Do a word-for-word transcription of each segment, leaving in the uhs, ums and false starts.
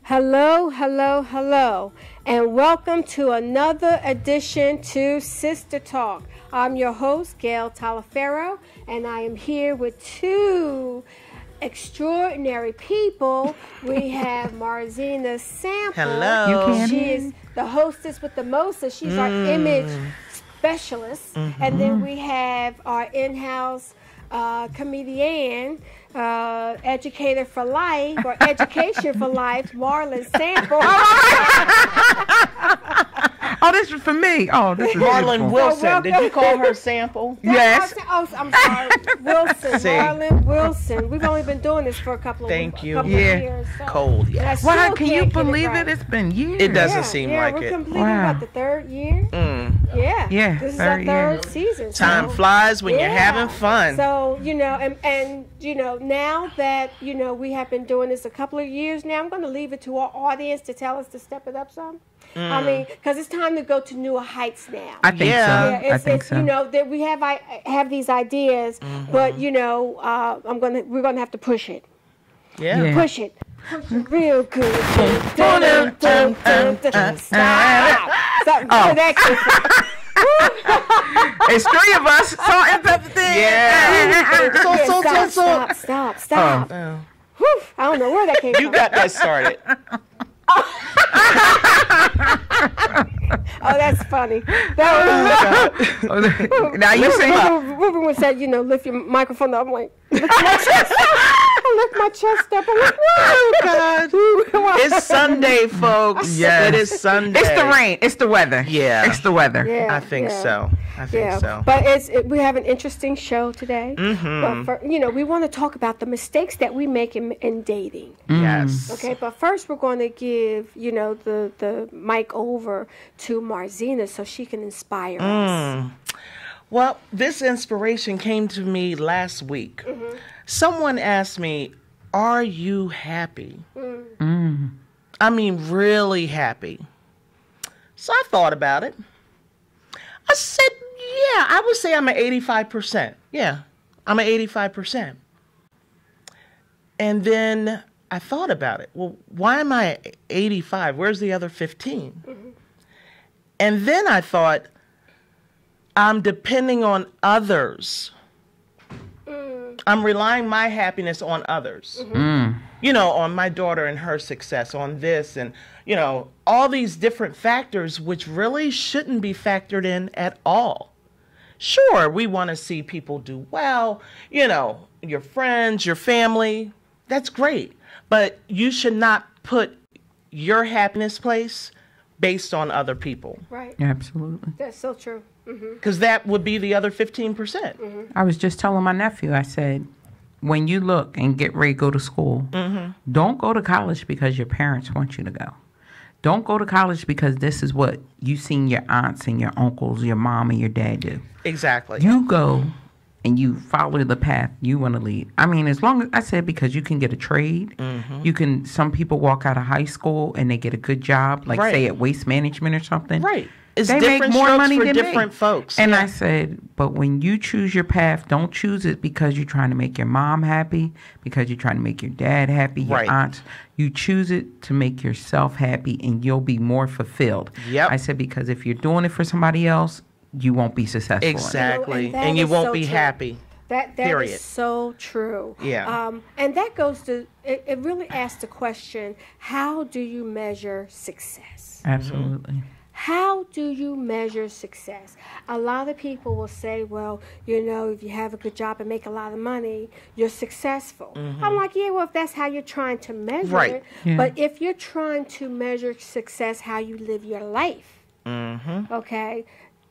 Hello, hello, hello, and welcome to another edition to Sister Talk. I'm your host, Gail Talaferro, and I am here with two extraordinary people. We have Marzina Sample. Hello. She is the hostess with the mostest. She's mm. our image specialist. Mm-hmm. And then we have our in-house uh, comedian, uh, educator for life, or education for life, Marlon Sample. Oh, this is for me. Oh, this is Marlon Wilson. So did you call her Sample? Yes. Oh, I'm sorry. Wilson. See. Marlon Wilson. We've only been doing this for a couple of, Thank you. couple Yeah. of years. So. Cold, yes. Wow, can you it believe right. it? It's been years. It doesn't yeah, seem yeah, like we're it. completing Wow. about the third year. Mm. Yeah. Yeah, This is third our third year. season. Time so. flies when yeah. you're having fun. So, you know, and, and, you know, now that, you know, we have been doing this a couple of years now, I'm going to leave it to our audience to tell us to step it up some. Mm. I mean, because it's time to go to newer heights now. I think Yeah. so. Yeah, it's, I think it's, so. You know, that we have I have these ideas, Mm-hmm. but you know, uh, I'm gonna we're gonna have to push it, yeah. Yeah. push it, push it real good. Dun, dun, dun, dun, dun. Stop! Stop! Oh. That It's three of us. Salt and pepper thing. Yeah. So, yeah, so, so, stop, so. stop! Stop! Stop! Oh. Whew, I don't know where that came You from. got that started. Oh, that's funny. That was, Now you say, Ruben, Ruben was said, you know, lift your microphone up. I'm like, lift my chest. I lift my chest up. I'm like, Oh, God. It's Sunday, folks. Yes. It is Sunday. it's the rain. It's the weather. Yeah. It's the weather. Yeah, I think yeah. so. I think Yeah, so. but it's it, we have an interesting show today. Mm-hmm. But for, you know, we want to talk about the mistakes that we make in, in dating. Yes. Okay, but first we're going to give you know the the mic over to Marzina so she can inspire us. Mm. Well, this inspiration came to me last week. Mm-hmm. Someone asked me, "Are you happy?" Mm. Mm. I mean, really happy. So I thought about it. I said, yeah, I would say I'm an eighty-five percent. Yeah, I'm an eighty-five percent. And then I thought about it. Well, why am I eighty-five? Where's the other fifteen? Mm-hmm. And then I thought, I'm depending on others. Mm. I'm relying my happiness on others. Mm-hmm. Mm. You know, on my daughter and her success, on this, and, you know, all these different factors which really shouldn't be factored in at all. Sure, we want to see people do well, you know, your friends, your family, that's great. But you should not put your happiness place based on other people. Right. Absolutely. That's so true. Because mm-hmm. that would be the other fifteen percent. Mm-hmm. I was just telling my nephew, I said, when you look and get ready to go to school, Mm-hmm. don't go to college because your parents want you to go. Don't go to college because this is what you seen your aunts and your uncles, your mom and your dad do. Exactly. You go and you follow the path you want to lead. I mean, as long as I said, because you can get a trade, Mm-hmm. you can, some people walk out of high school and they get a good job, like Right. say at waste management or something. Right. It's They different make more strokes money for than different me. folks. And Yeah. I said, but when you choose your path, don't choose it because you're trying to make your mom happy, because you're trying to make your dad happy, your Right. aunts. You choose it to make yourself happy and you'll be more fulfilled. Yep. I said, because if you're doing it for somebody else, you won't be successful. in it. Exactly. You know, and and that you is won't so be true. happy. That that Period. is so true. Yeah. Um, and that goes to it, it. Really asks the question: how do you measure success? Absolutely. How do you measure success? A lot of people will say, well, you know, if you have a good job and make a lot of money, you're successful. Mm-hmm. I'm like, yeah, well, if that's how you're trying to measure Right. it. Yeah. But if you're trying to measure success, how you live your life, Mm-hmm. okay,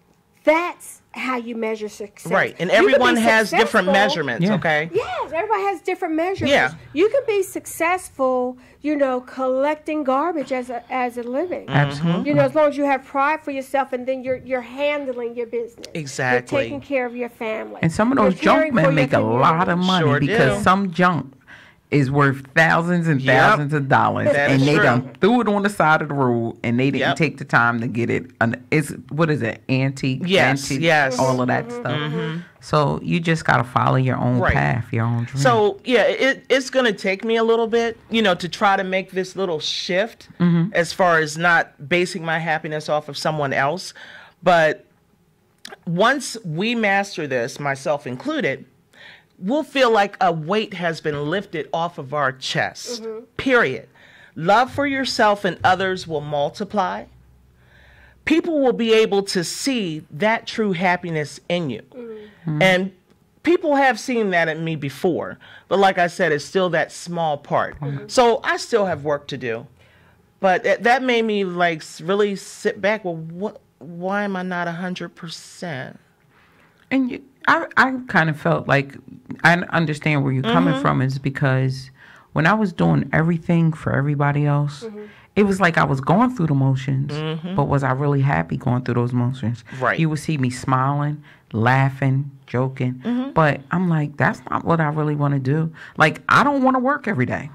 that's how you measure success. Right. And You can be everyone has different successful- measurements, Yeah. okay? Yes, everybody has different measurements. Yeah. You can be successful, you know, collecting garbage as a as a living. Mm-hmm. Absolutely. You know, as long as you have pride for yourself, and then you're you're handling your business. Exactly. You're taking care of your family. And some of You're those junk caring for men your make a lot of community. money Sure because do. some junk is worth thousands and Yep. thousands of dollars, That and is they true. done threw it on the side of the road, and they didn't Yep. take the time to get it. un- It's what is it? Antique. Yes, antique, yes. all of that stuff. So you just gotta follow your own Right. path, your own dream. So yeah, it, it's going to take me a little bit, you know, to try to make this little shift as far as not basing my happiness off of someone else. But once we master this, myself included, we'll feel like a weight has been lifted off of our chest. Period. Love for yourself and others will multiply. People will be able to see that true happiness in you. And people have seen that in me before. But like I said, it's still that small part. So I still have work to do. But that, that made me like s- really sit back. Well, what, why am I not one hundred percent? And you, I, I kind of felt like I understand where you're coming from is because when I was doing everything for everybody else, it was like I was going through the motions, but was I really happy going through those motions? Right. You would see me smiling, laughing, joking, but I'm like, that's not what I really want to do. Like, I don't want to work every day.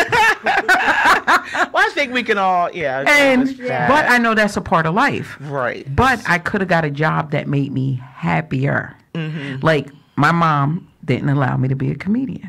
Well, I think we can all, yeah. And understand that. but I know that's a part of life. Right. But I could have got a job that made me happier. Like my mom didn't allow me to be a comedian.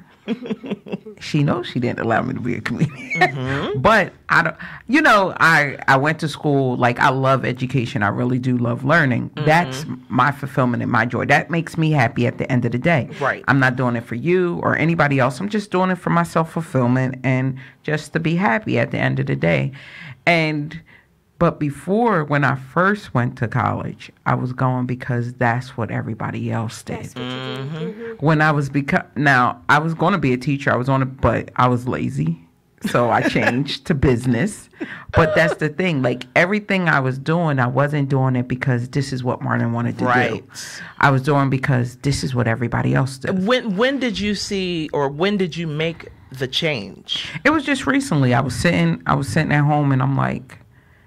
She knows she didn't allow me to be a comedian. But I don't, you know, I, I went to school. Like, I love education. I really do love learning. That's my fulfillment and my joy. That makes me happy at the end of the day. Right. I'm not doing it for you or anybody else. I'm just doing it for my self-fulfillment and just to be happy at the end of the day. And but before, when I first went to college, I was going because that's what everybody else did. That's what you do. Mhm. When I was beca- now I was going to be a teacher. I was on it, but I was lazy, so I changed to business. But that's the thing. Like, everything I was doing, I wasn't doing it because this is what Martin wanted to Right. do. I was doing because this is what everybody else did. When when did you see, or when did you make the change? It was just recently. I was sitting. I was sitting at home, and I'm like,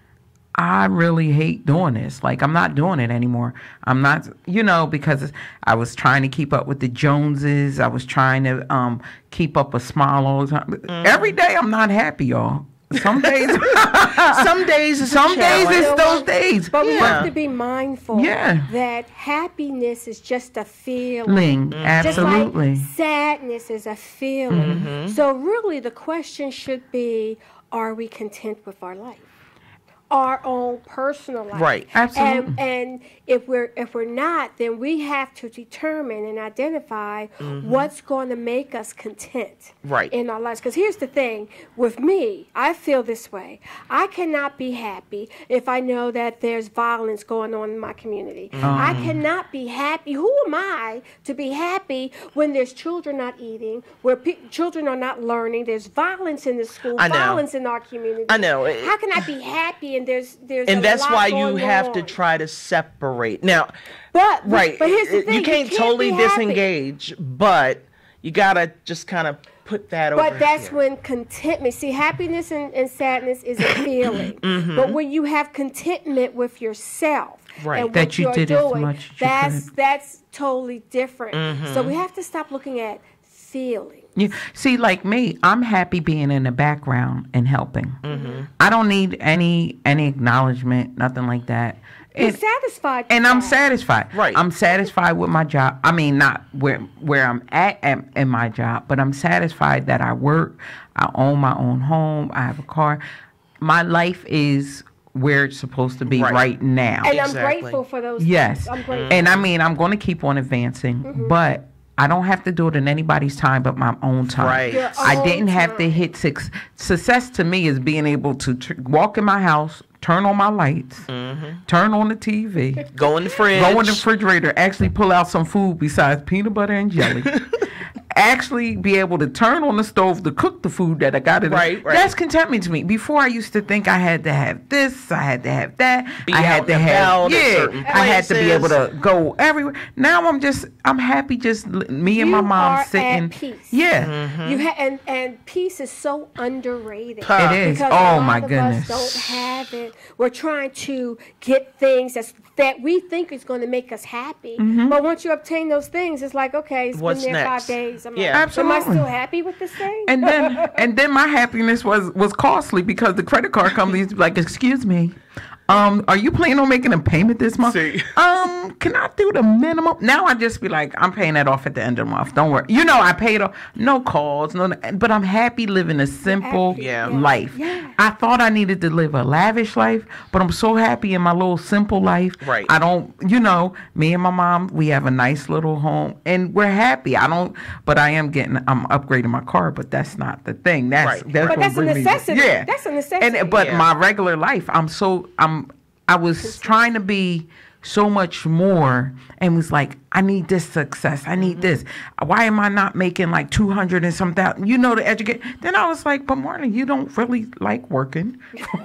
I really hate doing this. Like, I'm not doing it anymore. I'm not, you know, because I was trying to keep up with the Joneses. I was trying to um, keep up a smile all the time. Every day, I'm not happy, y'all. Some days, Some days it's some a days challenge. it's those days. But we Yeah. have to be mindful Yeah. that happiness is just a feeling. Feeling, Just absolutely. like sadness is a feeling. So really the question should be, are we content with our life? Our own personal life. Right. Absolutely. And, and if we're if we're not, then we have to determine and identify what's going to make us content Right. in our lives. Because here's the thing, with me, I feel this way. I cannot be happy if I know that there's violence going on in my community. I cannot be happy. Who am I to be happy when there's children not eating, where pe- children are not learning, there's violence in the school, I know. violence in our community. I know. How can I be happy and there's there's And a that's lot why you going have to on? try to separate. Now, But right. But here's the thing: you can't totally be happy. disengage, but you got to just kind of put that over But that's here. when contentment. See, happiness and, and sadness is a feeling. Mm-hmm. But when you have contentment with yourself, Right. and That what you you're did as doing, much as you that's could. that's totally different. Mm-hmm. So we have to stop looking at feeling. Yeah. See, like me, I'm happy being in the background and helping. Mm-hmm. I don't need any any acknowledgement, nothing like that. You're It- satisfied. and with I'm that. satisfied. Right. I'm satisfied with my job. I mean, not where where I'm at in, in my job, but I'm satisfied that I work. I own my own home. I have a car. My life is where it's supposed to be Right. right, now. And I'm Exactly. grateful for those. Yes. things. I'm grateful. And I mean, I'm going to keep on advancing, Mm-hmm. but I don't have to do it in anybody's time but my own time. Right. Your I own didn't have to time. hit six. Success to me is being able to tr- walk in my house, turn on my lights, turn on the T V, Go in the fridge. go in the refrigerator, actually pull out some food besides peanut butter and jelly. Actually be able to turn on the stove to cook the food that I got in. Right, right. That's contentment to me. Before I used to think I had to have this, I had to have that. Be I had out to and have about at yeah. certain I had to be able places. to go everywhere. Now I'm just I'm happy just l- me and You my mom are sitting. at peace. Yeah. Mm-hmm. You ha- and and peace is so underrated. Huh. It is. Because Oh a lot my of goodness. us don't have it. We're trying to get things that's, that we think is going to make us happy. Mm-hmm. But once you obtain those things, it's like, okay, it's What's been there next? five days. I'm Yeah. like, Absolutely. am I still happy with this thing? And then and then my happiness was was costly because the credit card companies like, excuse me, um, are you planning on making a payment this month? See. Um, can I do the minimum? Now I just be like, I'm paying that off at the end of the month. Don't worry. You know, I paid off, no calls, no, but I'm happy living a simple Happy, Yeah. life. Yeah. I thought I needed to live a lavish life, but I'm so happy in my little simple life. Right. I don't, you know, me and my mom, we have a nice little home and we're happy. I don't, but I am getting, I'm upgrading my car, but that's not the thing. That's, Right. that's But what that's a bring me- necessity. Yeah. That's a necessity. And but Yeah. my regular life, I'm so I'm I was trying to be so much more and was like, I need this success. I need this. Why am I not making like two hundred and some thousand? You know, to educate. Then I was like, but Marlon, you don't really like working.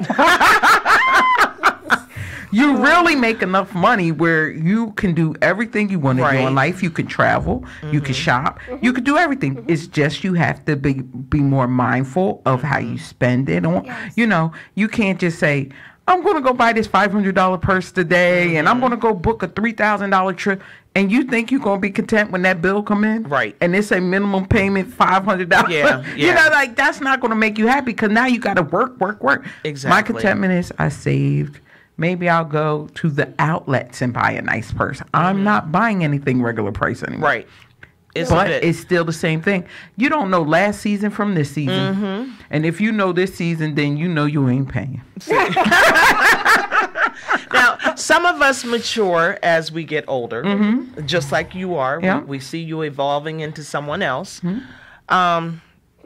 You really make enough money where you can do everything you want to do Right. in life. You can travel, you can shop, you can do everything. It's just you have to be be more mindful of how you spend it. On, Yes. you know, you can't just say, I'm going to go buy this five hundred dollars purse today, and I'm going to go book a three thousand dollars trip. And you think you're going to be content when that bill come in? Right. And it's a minimum payment, five hundred dollars. Yeah, You yeah. know, like, that's not going to make you happy because now you got to work, work, work. My Exactly. contentment is I saved. Maybe I'll go to the outlets and buy a nice purse. I'm not buying anything regular price anymore. Right. It's But a bit. it's still the same thing. You don't know last season from this season. Mm-hmm. And if you know this season, then you know you ain't paying. Now, some of us mature as we get older, just like you are. Yeah. We, we see you evolving into someone else. Um,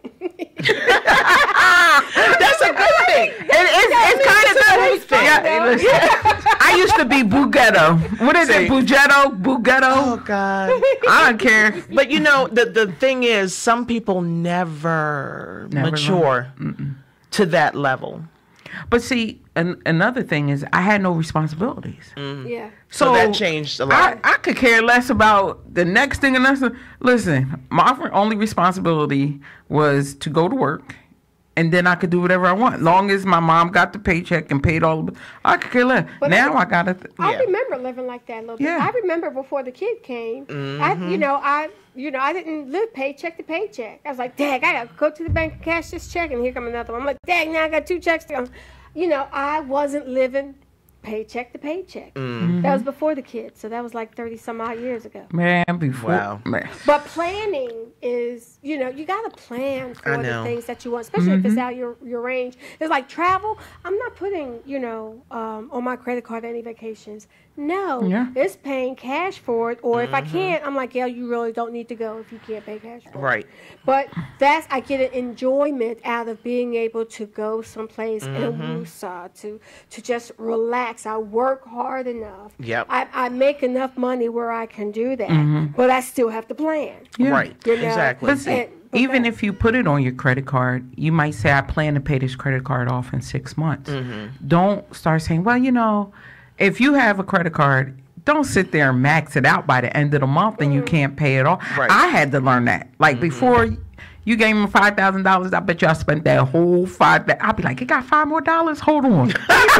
that's a good thing. It, it's it's kind of good thing. Yeah, listen, I used to be Bugetto. What is See. it? Bugetto? Bugetto? Oh God! I don't care. But you know, the the thing is, some people never, Never mature to that level. But see, an, another thing is I had no responsibilities. Yeah. So that changed a lot. I, I could care less about the next thing and that's listen, my only responsibility was to go to work and then I could do whatever I want. Long as my mom got the paycheck and paid all of it, I could care less. But now I- I, gotta th- I Yeah. remember living like that a little bit. Yeah. I remember before the kid came. I, you know, I, you know, I didn't live paycheck to paycheck. I was like, Dad, I gotta go to the bank and cash this check, and here come another one. I'm like, Dad, now I got two checks to go. You know, I wasn't living paycheck to paycheck. That was before the kids, so that was like thirty some odd years ago. man before Wow. man. But planning is, you know, you got to plan for I the know. things that you want, especially if it's out your, your range. It's like travel. I'm not putting, you know, um, on my credit card any vacations. No, Yeah. it's paying cash for it. Or if I can't, I'm like, yeah, you really don't need to go if you can't pay cash for it. Right. But that's, I get an enjoyment out of being able to go someplace in Woosah to to just relax. I work hard enough. Yep. I, I make enough money where I can do that, but I still have to plan. Yeah. Right. You know, Exactly. But see, And- but even that- if you put it on your credit card, you might say, I plan to pay this credit card off in six months. Don't start saying, well, you know, if you have a credit card, don't sit there and max it out by the end of the month and you can't pay it off. Right. I had to learn that. Like before you gave me five thousand dollars, I bet you I spent that whole five. I'll be like, it got five more dollars? Hold on.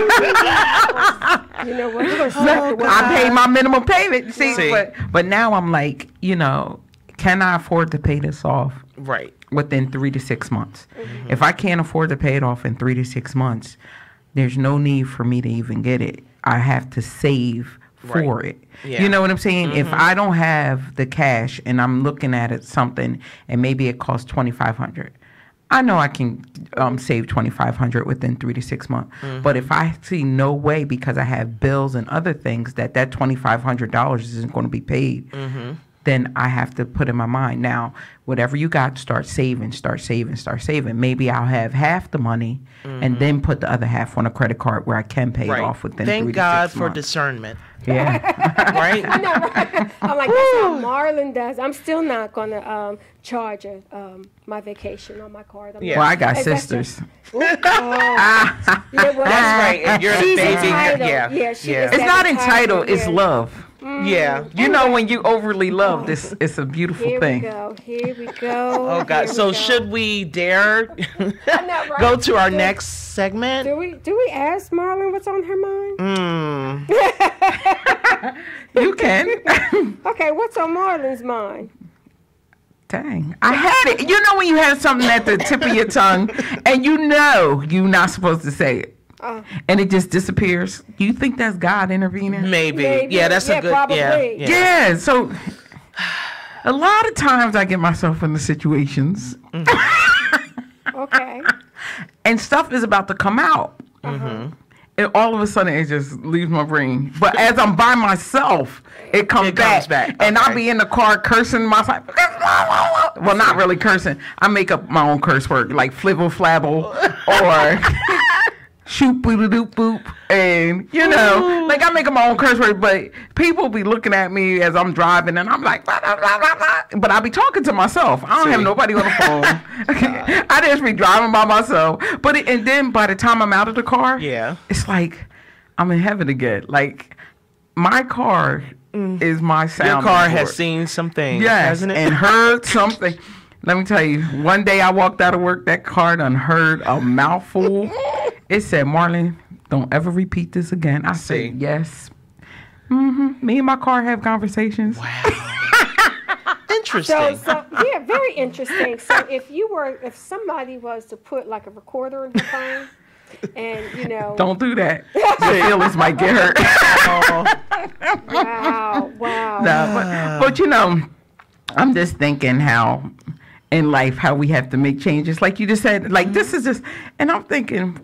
You know what? We're gonna start the work. I paid my minimum payment. See, See. But, but now I'm like, you know, can I afford to pay this off? Right. Within three to six months. If I can't afford to pay it off in three to six months, there's no need for me to even get it. I have to save for Right. it. Yeah. You know what I'm saying? If I don't have the cash and I'm looking at it something and maybe it costs twenty-five hundred dollars, I know I can um, save twenty-five hundred dollars within three to six months. But if I see no way because I have bills and other things that that twenty-five hundred dollars isn't going to be paid, then I have to put in my mind, now, whatever you got, start saving, start saving, start saving. Maybe I'll have half the money and then put the other half on a credit card where I can pay Right. it off within Thank three to God six for months. discernment. Yeah. Right. I know, right? I'm like, that's how Marlon does. I'm still not gonna um, charge a, um, my vacation on my card. I'm Yeah. Well, I got Hey, that's sisters. Oh, yeah, well, That's right. And you're the She's baby. entitled. Yeah. Yeah, she yeah. is It's not entitled, entitled, it's yeah. love. Yeah. You know, when you overly love, this it's a beautiful Here thing. we go. Here we go. Oh God. Here So we go. should we dare I know, right? go to our Do- next segment? Do we do we ask Marlon what's on her mind? Mm. You can. Okay, what's on Marlon's mind? dang, I had it. You know when you have something at the tip of your tongue and you know you're not supposed to say it. Uh, and it just disappears. Do you think that's God intervening? Maybe. Maybe. Yeah, that's yeah, a good, probably. yeah, yeah. Yeah, so a lot of times I get myself into situations. Mm-hmm. Okay. And stuff is about to come out. Mm-hmm. And all of a sudden it just leaves my brain. But as I'm by myself, it comes It back. comes back. And Okay. I'll be in the car cursing myself. Well, not really cursing. I make up my own curse word, like flibble flabble or shoot boop doop boop. And, you know, like I make up my own curse word, but people be looking at me as I'm driving and I'm like, blah, blah, blah, blah, blah. But I be talking to myself. I don't See? have nobody on the phone. I just be driving by myself. But it, and then by the time I'm out of the car, Yeah. it's like I'm in heaven again. Like my car is my sound. Your car has board. seen some things, Yes, hasn't it? and heard something. Let me tell you, one day I walked out of work, that car done heard a mouthful. It said, Marlon, don't ever repeat this again. I See? said, yes. Mm-hmm. Me and my car have conversations. Wow. Interesting. So, so yeah, very interesting. So if you were, if somebody was to put like a recorder in the phone, and you know, Don't do that. The feelings might get hurt. Oh, wow, wow, No, but, but you know, I'm just thinking how in life how we have to make changes. Like you just said, like this is just, and I'm thinking,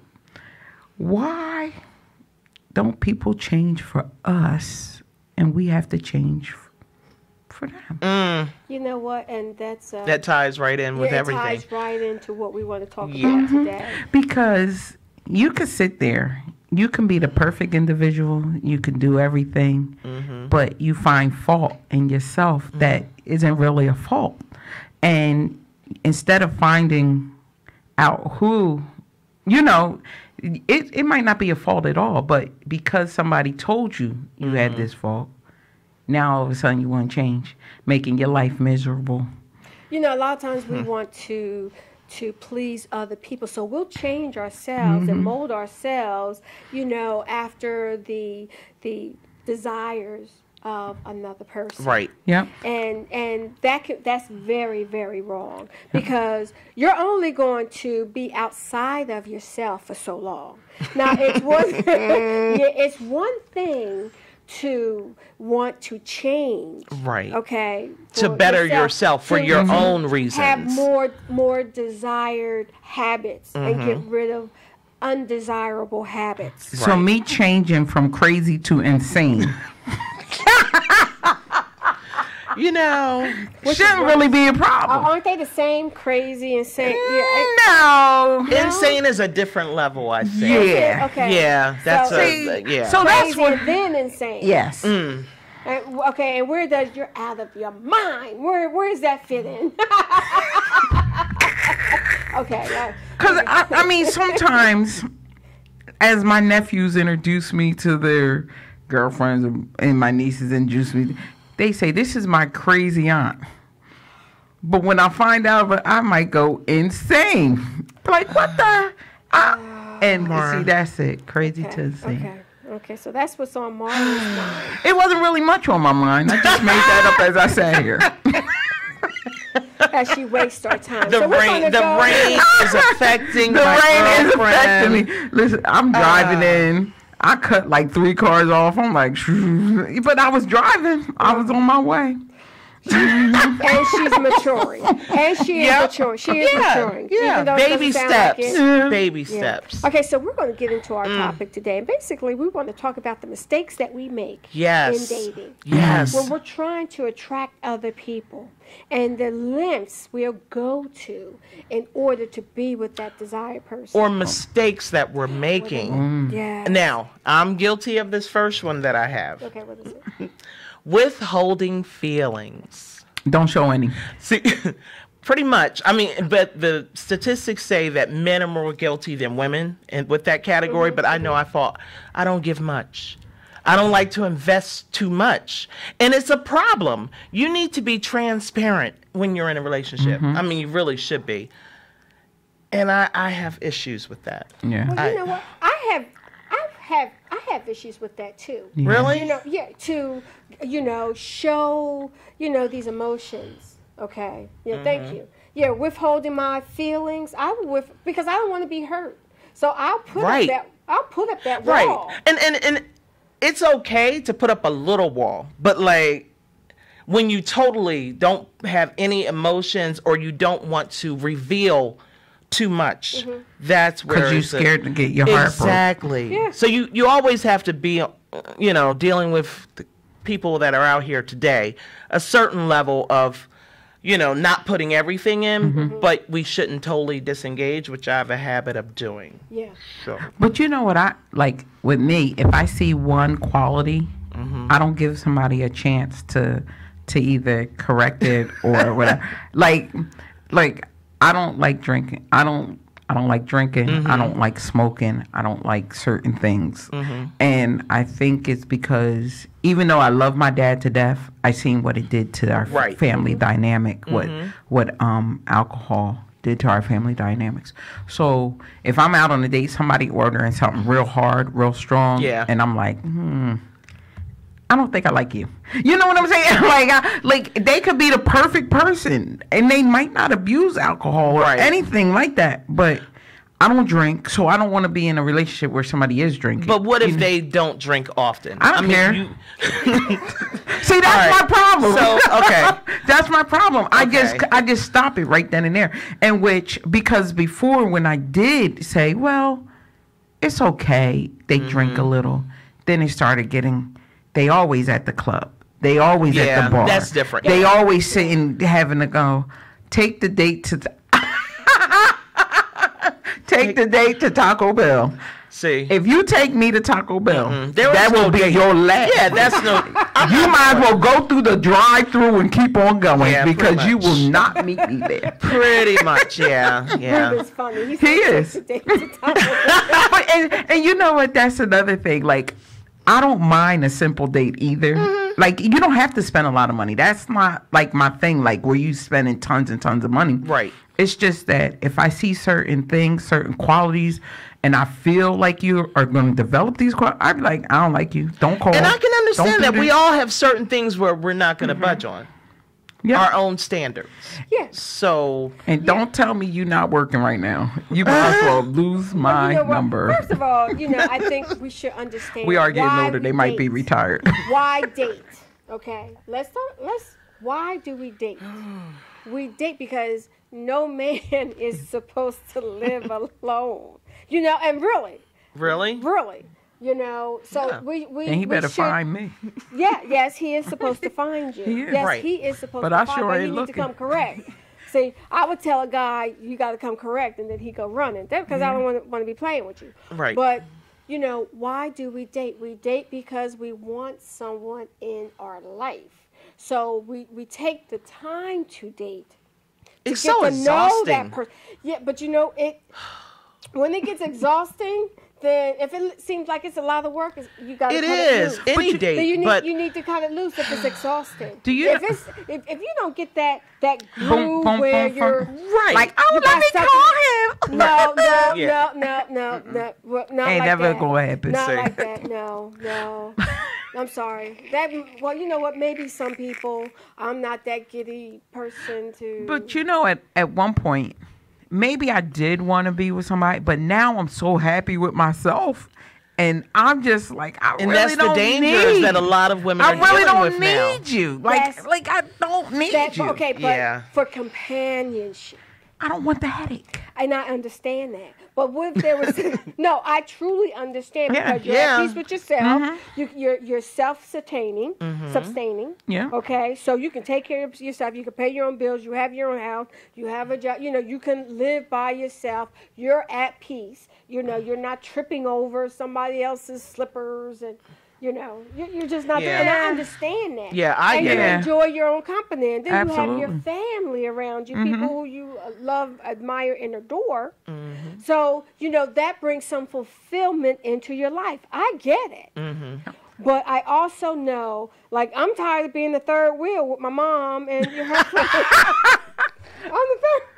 why don't people change for us and we have to change f- for them? mm, you know what? And that's uh, that ties right in with yeah, it everything. ties right into what we want to talk Yeah. about today. Because you can sit there, you can be the perfect individual, you can do everything, Mm-hmm. but you find fault in yourself that isn't really a fault. And instead of finding out who, you know, it, it might not be a fault at all, but because somebody told you you Mm-hmm. had this fault, now all of a sudden you want to change, making your life miserable. You know, a lot of times Hmm. we want to to please other people, so we'll change ourselves and mold ourselves, you know, after the the desires of another person. Right. Yep. And and that could, that's very, very wrong, because you're only going to be outside of yourself for so long. Now it's one yeah, it's one thing to want to change, Right. okay, To for better yourself for to- your to own reasons. have more more desired habits and get rid of undesirable habits. So Right. me changing from crazy to insane You know, shouldn't really be a Uh, problem. aren't they the same? Crazy and same? Yeah. No. insane is a different level, I think. Yeah. Okay. Yeah, that's So- a, See, yeah. so that's Crazy what. and then insane. Yes. Mm. And, okay, and where does you're out of your mind? Where where does that fit in? okay. uh, Because I, I mean, sometimes, as my nephews introduce me to their girlfriends and- and my nieces introduce me, they say this is my crazy aunt. But when I find out, but I might go insane. Like what the? I, and Mara. see, that's it. Crazy okay, to insane. okay. Okay. So that's what's on Marlon's mind. It wasn't really much on my mind. I just made that up as I sat here. As she wastes our time. The so we're rain, gonna the go- rain is affecting The my rain is girlfriend. affecting me. Listen, I'm driving Ah. in. I cut like three cars off. I'm like, but I was driving. I was on my way. And she's maturing. And she Yep. is maturing. She is Yeah, maturing. yeah. Even though it Baby doesn't sound like steps. it. Yeah. Baby Yeah. steps. Okay, so we're going to get into our topic today. And basically, we want to talk about the mistakes that we make Yes. in dating. Yes. When we're trying to attract other people and the lengths we'll go to in order to be with that desired person. Or mistakes that we're making. yeah. Now, I'm guilty of this first one that I have. Okay, what is it? Withholding feelings. Don't show any. See, pretty much. I mean, but the statistics say that men are more guilty than women and with that category, but I know I fall. I don't give much. I don't like to invest too much. And it's a problem. You need to be transparent when you're in a relationship. I mean, you really should be. And I, I have issues with that. Yeah. Well, I- you know what? I have, I have, I have issues with that too. Really? You know, yeah, to, you know, show, you know, these emotions Okay. Yeah, mm-hmm. Thank you. Yeah, withholding my feelings. I would with because I don't want to be hurt. So I'll put right. up that I'll put up that right. wall. And and and it's okay to put up a little wall, but like when you totally don't have any emotions or you don't want to reveal too much, mm-hmm. that's where because you're scared a, to get your heart exactly. broken. Yeah. So you you always have to be, you know, dealing with the people that are out here today, a certain level of, you know, not putting everything in, mm-hmm. but we shouldn't totally disengage, which I have a habit of doing. Yeah. So. But you know what I like with me? If I see one quality, mm-hmm. I don't give somebody a chance to to either correct it or whatever. like, like I don't like drinking. I don't. I don't like drinking. Mm-hmm. I don't like smoking. I don't like certain things. Mm-hmm. And I think it's because even though I love my dad to death, I seen what it did to our right. family mm-hmm. dynamic, mm-hmm. what what um alcohol did to our family dynamics. So if I'm out on a date, somebody ordering something real hard, real strong, yeah. and I'm like, hmm, I don't think I like you. You know what I'm saying? like, I, like they could be the perfect person, and they might not abuse alcohol or right. anything like that. But I don't drink, so I don't want to be in a relationship where somebody is drinking. But what if you they know? don't drink often? I don't I care. Mean, you... See, that's right. my problem. So okay, that's my problem. I okay. just, I just stop it right then and there. And which because before when I did say, well, it's okay, they mm-hmm. drink a little, then it started getting. They always at the club. They always yeah, at the bar. That's different. They yeah. always sitting having to go. Take the date to. Th- take the date to Taco Bell. See, if you take me to Taco Bell, mm-hmm. that will no be date. your last. Yeah, that's no. You might as well go through the drive-through and keep on going yeah, because you will not meet me there. Pretty much, yeah, yeah. It's funny. He's he is. but, and, and you know what? That's another thing. Like. I don't mind a simple date either. Mm-hmm. Like, you don't have to spend a lot of money. That's not, like, my thing, like, where you spending tons and tons of money. Right. It's just that if I see certain things, certain qualities, and I feel like you are going to develop these qualities, I'd be like, I don't like you. Don't call. And I can understand that. We all have certain things where we're not going to mm-hmm. budge on. Yeah. Our own standards. Yes. So. And yeah. don't tell me you're not working right now. You might as well lose my you know number. First of all, you know, I think we should understand. We are getting why older. They might date. be retired. Why date? Okay. Let's talk. Let's. Why do we date? We date because no man is supposed to live alone. You know, and really. Really. Really. You know, so yeah. we, we and he we better should, find me. Yeah, yes, he is supposed to find you. He is. Yes, right. he is supposed but to I find sure you. But ain't he needs looking. to come correct. See, I would tell a guy, you got to come correct, and then he go running. That's because yeah. I don't want to want to be playing with you. Right. But, you know, why do we date? We date because we want someone in our life. So we, we take the time to date. To it's get so to exhausting. Know that per- yeah, but you know, it when it gets exhausting, then if it seems like it's a lot of work, you got to cut it it is loose. any you, date, so you need but you need to cut it loose if it's exhausting. Do you? If it's if, if you don't get that that groove boom, boom, where boom, you're boom. right, like oh let me something. call him. No, no, yeah. no, no, no, no, well, not Ain't like never that. gonna happen. Not Say. like that. No, no. I'm sorry. That well, you know what? Maybe some people. I'm not that giddy person to. But you know, at at one point, maybe I did want to be with somebody, but now I'm so happy with myself. And I'm just like, I and really that's don't the dangers need, that a lot of women I are really dealing don't with now. need you. Like, That's- like I don't need that, you. okay, but Yeah. for companionship. I don't want the headache. And I understand that. But what if there was no, I truly understand Yeah, because you're yeah. at peace with yourself. Mm-hmm. You, you're you're self-sustaining, Mm-hmm. sustaining. Yeah. Okay, so you can take care of yourself. You can pay your own bills. You have your own house. You have a job. You know, you can live by yourself. You're at peace. You know, you're not tripping over somebody else's slippers and. You know, you're, you're just not Yeah. there. And I understand that. Yeah, I and get you it. enjoy your own company. And then Absolutely. you have your family around you, Mm-hmm. people who you uh, love, admire, and adore. Mm-hmm. So, you know, that brings some fulfillment into your life. I get it. Mm-hmm. But I also know, like, I'm tired of being the third wheel with my mom and your husband. I'm the third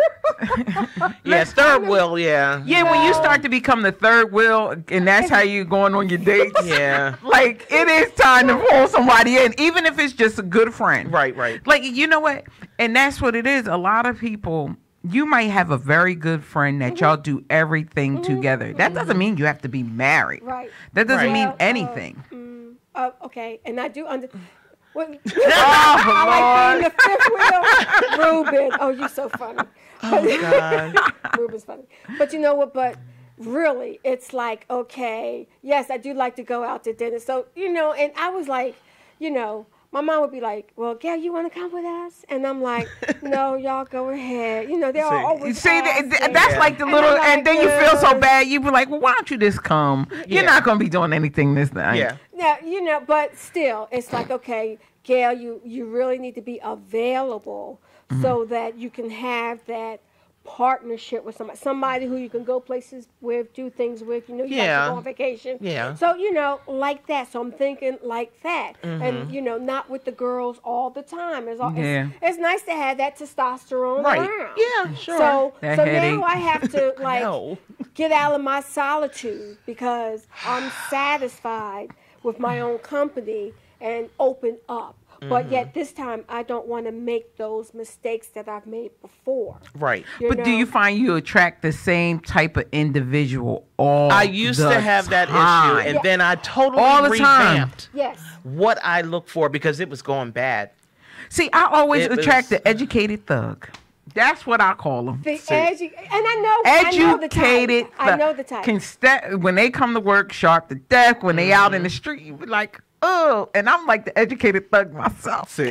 Yeah, third wheel, yeah. Yeah, when you start to become the third wheel, and that's how you going on your dates. Yeah. Like, it is time to pull somebody in, even if it's just a good friend. Right, right. Like, you know what? And that's what it is. A lot of people, you might have a very good friend that y'all do everything together. That doesn't mean you have to be married. Right. That doesn't Right. mean Well, uh, anything. mm, uh, okay, and I do under. Well, Oh, I like being the fifth wheel. Ruben, oh, you're so funny. Oh, God. Ruben's funny. But you know what? But really, it's like, okay, yes, I do like to go out to dinner. So, you know, and I was like, you know, my mom would be like, well, Gail, you want to come with us? And I'm like, no, y'all go ahead. You know, they're See- always See, th- asking. that's Yeah. like the And little, I'm like, and then you feel so "Uh, bad. You be like, well, why don't you just come? You're Yeah. not going to be doing anything this night. Yeah. Now, you know, but still, it's like, okay, Gail, you, you really need to be available Mm-hmm. so that you can have that partnership with somebody, somebody who you can go places with, do things with, you know, you Yeah. like to go on vacation. Yeah. So, you know, like that. So I'm thinking like that. Mm-hmm. And, you know, not with the girls all the time. It's, all, Yeah. it's, it's nice to have that testosterone Right. around. Yeah, sure. So, That so headache. now I have to, like, No. get out of my solitude because I'm satisfied with my own company and open up. But yet this time I don't want to make those mistakes that I've made before. Right. you But do know? you find you attract the same type of individual all I used the to have that time? issue, and then I totally All the time. revamped Yes. what I look for because it was going bad. See, I always It attract was- the educated thug. That's what I call them. The See. edu- and I know I know the Educated. type. I thug. know the type. Can ste- when they come to work, sharp to death. When they out in the street, you be like, oh. And I'm like the educated thug myself. See,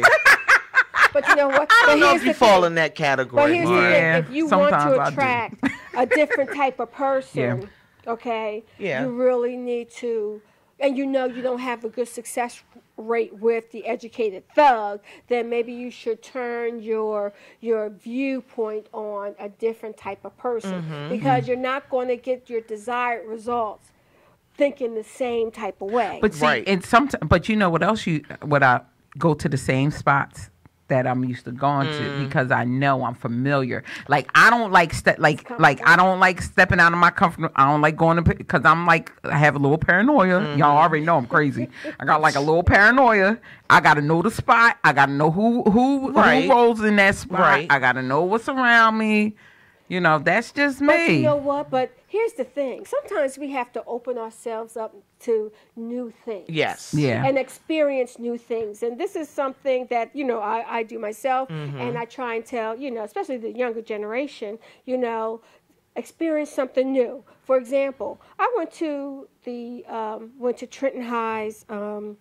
But you know what? I But don't know here's if you the fall thing. in that But category. here's Mark. the Yeah, thing: if you want sometimes I to do. attract a different type of person, Yeah. okay, Yeah. you really need to, and you know you don't have a good success rate with the educated thug, then maybe you should turn your your viewpoint on a different type of person Mm-hmm. because you're not going to get your desired results thinking the same type of way. But see, Right. and sometimes, but you know what else? You what I go to the same spots that I'm used to going Mm. to because I know I'm familiar. Like I don't like step like like I don't like stepping out of my comfort. I don't like going to because I'm like I have a little paranoia. Mm-hmm. Y'all already know I'm crazy. I got like a little paranoia. I got to know the spot. I got to know who who Right. who rolls in that spot. Right. I got to know what's around me. You know, that's just me. But you know what? But here's the thing. Sometimes we have to open ourselves up to new things. Yes. Yeah. And experience new things. And this is something that, you know, I, I do myself. Mm-hmm. And I try and tell, you know, especially the younger generation, you know, experience something new. For example, I went to the, um, went to Trenton High's um,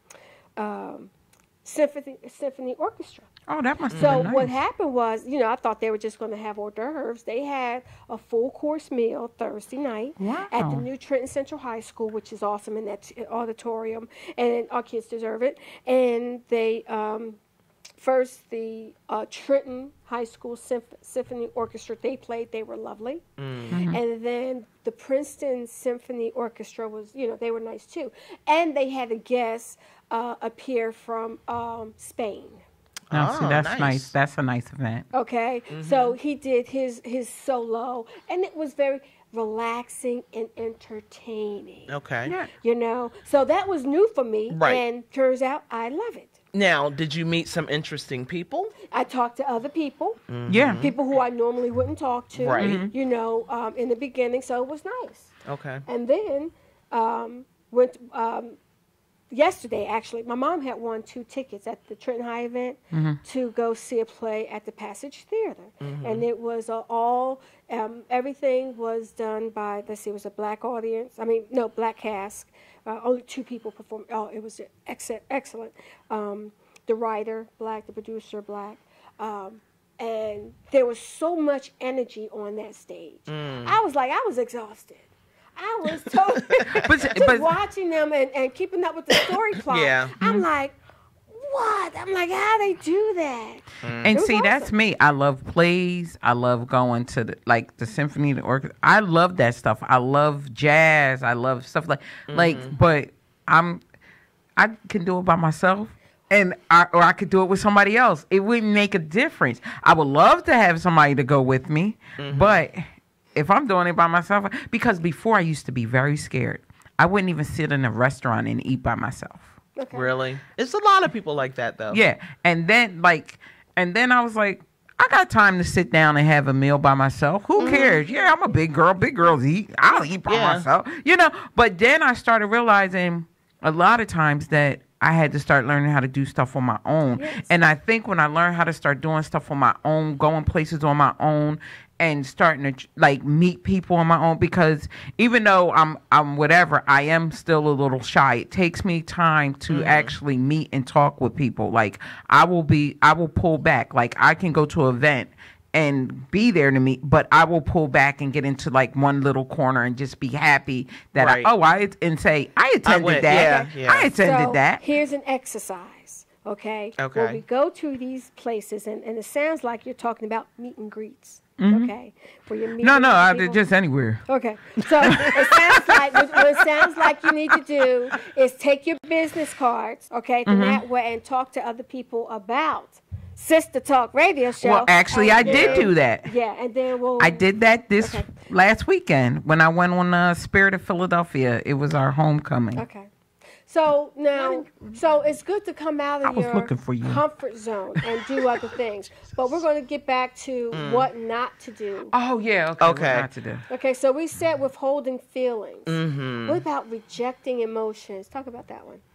um, symphony, symphony orchestra. Oh, that must So have been nice. what happened was, you know, I thought they were just going to have hors d'oeuvres. They had a full course meal Thursday night Wow. at the new Trenton Central High School, which is awesome in that auditorium, and our kids deserve it. And they um, first the uh, Trenton High School Symph- Symphony Orchestra. They played. They were lovely. Mm-hmm. And then the Princeton Symphony Orchestra was, you know, they were nice too. And they had a guest uh, appear from um, Spain. Oh, see, Oh, that's nice. nice. That's a nice event. Okay, so he did his his solo, and it was very relaxing and entertaining. Okay. Yeah. You know, so that was new for me, Right. and turns out I love it. Now, did you meet some interesting people? I talked to other people, Yeah. people who I normally wouldn't talk to, Right. Mhm. you know, um, in the beginning, so it was nice. Okay. And then um, went um, yesterday, actually, my mom had won two tickets at the Trenton High event to go see a play at the Passage Theater. And it was uh, all, um, everything was done by, let's see, it was a black audience. I mean, no, black cast. Uh, only two people performed. Oh, it was ex- excellent. Um, the writer, black, the producer, black. Um, and there was so much energy on that stage. I was like, I was exhausted. I was totally But- just but- watching them and, and keeping up with the story plot. Yeah. I'm like, what? I'm like, how they do that? And It was see, that's awesome. me. I love plays. I love going to the, like the symphony, the orchestra. I love that stuff. I love jazz. I love stuff like like. But I'm, I can do it by myself. And I, or I could do it with somebody else. It wouldn't make a difference. I would love to have somebody to go with me, mm-hmm. but if I'm doing it by myself, because before I used to be very scared. I wouldn't even sit in a restaurant and eat by myself. Okay. Really? It's a lot of people like that, though. Yeah, and then like, and then I was like, I got time to sit down and have a meal by myself. Who mm-hmm. cares? Yeah, I'm a big girl. Big girls eat. I'll eat by yeah. myself. You know. But then I started realizing a lot of times that I had to start learning how to do stuff on my own. Yes. And I think when I learned how to start doing stuff on my own, going places on my own, and starting to like meet people on my own, because even though I'm I'm whatever, I am still a little shy. It takes me time to mm-hmm. actually meet and talk with people. Like I will be, I will pull back. Like I can go to an event and be there to meet, but I will pull back and get into like one little corner and just be happy that right. I, oh I and say I attended I went, that. Yeah, yeah. I attended so that. Here's an exercise. Okay. Okay. When we go to these places, and, and it sounds like you're talking about meet and greets. Mm-hmm. Okay. Where you're meeting no, no, I people. did just anywhere. Okay. So it sounds like what, what it sounds like you need to do is take your business cards, okay, from mm-hmm. that way, and talk to other people about Sister Talk Radio Show. Well, actually, I then, did do that. Yeah, and then we'll. I did that this okay. last weekend when I went on uh, Spirit of Philadelphia. It was our homecoming. Okay. So now, so it's good to come out of your you. comfort zone and do other things. But we're going to get back to mm. what not to do. Oh, yeah. Okay. Okay. What not to do. Okay, so we said withholding feelings. Mm-hmm. What about rejecting emotions? Talk about that one.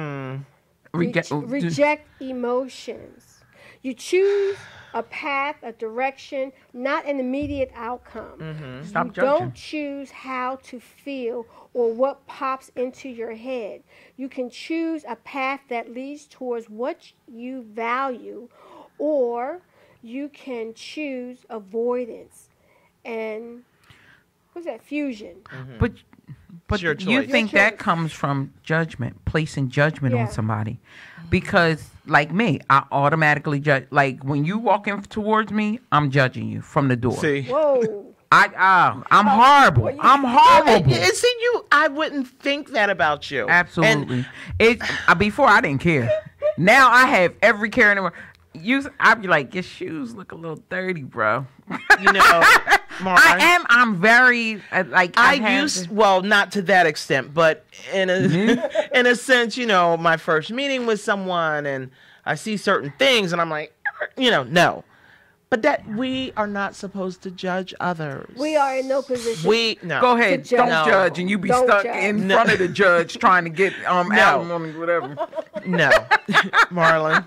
Hmm. Re- reject emotions. You choose a path, a direction, not an immediate outcome. Mm-hmm. Stop you judging. Don't choose how to feel or what pops into your head. You can choose a path that leads towards what you value, or you can choose avoidance and what's that? Fusion. Mm-hmm. But but your you choice. think Your that choice. comes from judgment, placing judgment Yeah. on somebody. Because, like me, I automatically judge. Like, when you walk in towards me, I'm judging you from the door. See. Whoa. I, uh, I'm horrible. well, you- I'm horrible. Yeah, see, you. I wouldn't think that about you. Absolutely. It uh, before I didn't care. Now I have every care in the world. You, I'd be like, your shoes look a little dirty, bro. You know, Mark, I am. I'm very uh, like. I, I have used to- well, not to that extent, but in a in a sense, you know, my first meeting with someone, and I see certain things, and I'm like, you know, no. But that we are not supposed to judge others. We are in no position. We no. Go ahead, To don't judge. judge, and you be Don't stuck judge. in No. front of the judge trying to get um No. out on whatever. No, Marlon.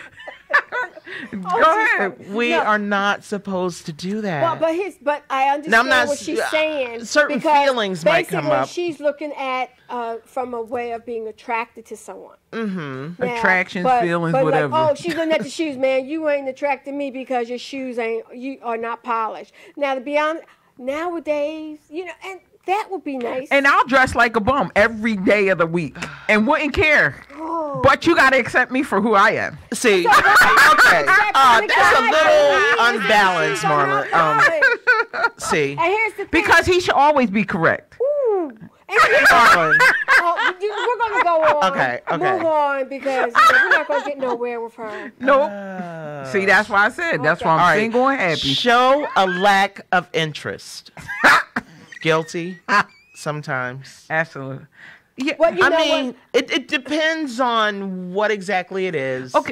Go ahead. We No. are not supposed to do that. Well, but his, but I understand Now, I'm not what s- she's uh, saying. certain because feelings might come basically up. She's looking at uh, from a way of being attracted to someone. mm-hmm. Now, Attractions, but- feelings, but whatever. Like, oh, she's looking at the shoes, man. You ain't attracting me because your shoes ain't you are not polished. Now, to be honest, nowadays, you know, and that would be nice. And I'll dress like a bum every day of the week and wouldn't care. Oh. But you got to accept me for who I am. See, So, okay, that uh, kind of that's a guy, little he's- unbalanced, he's on Marlon. our Um, see, and here's the thing. Because he should always be correct. Ooh. And you know, Marlon. oh, you- we're gonna go on. Okay, okay. Move on because you know, we're not gonna get nowhere with her. No. Uh, See, that's why I said. That's why I'm All right. single and happy. Show a lack of interest. Guilty. Sometimes. Absolutely. Yeah. Well, you I know mean, what? it, it depends on what exactly it is. Okay.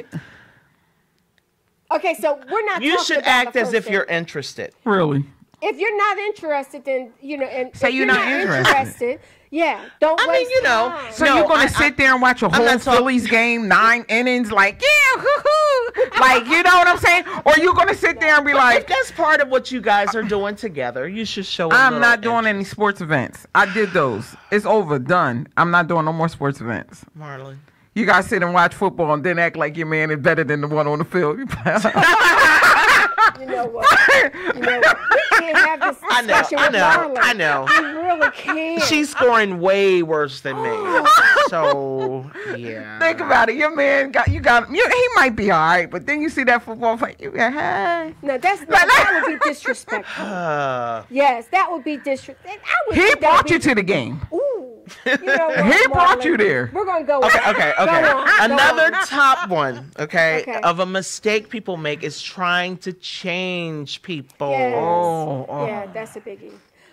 Okay, so we're not. You talking should about act a as if person. you're interested. Really? If you're not interested, then you know, and Say if you're not interested. yeah, don't. I mean, waste you know, time. So No, you're gonna I- sit I- there and watch a whole not talk- Phillies game, nine innings, like yeah, hoo hoo, like you know what I'm saying? Or you gonna sit there and be If like, that's part of what you guys are doing together, you should show. a I'm little not doing interest. any sports events. I did those. It's over, done. I'm not doing no more sports events. Marlon. You guys sit and watch football and then act like your man is better than the one on the field. You know what? You know what? We can't have this I know, discussion I with know, Marlon. I know. We really can't. She's scoring way worse than me. So yeah. Think about it. Your man got you got you, he might be all right, but then you see that football fight. You got hey. No, that's no, that would be disrespectful. Uh, Yes, that would be disrespectful. I would He think that would brought be, you to the game. Ooh. you know what, He brought Marlon, you there. We're gonna go. Okay, on. okay, Go okay. on, go Another on. top one, okay, Okay. of a mistake people make is trying to change people. Yes. Oh, oh. Yeah, that's a biggie.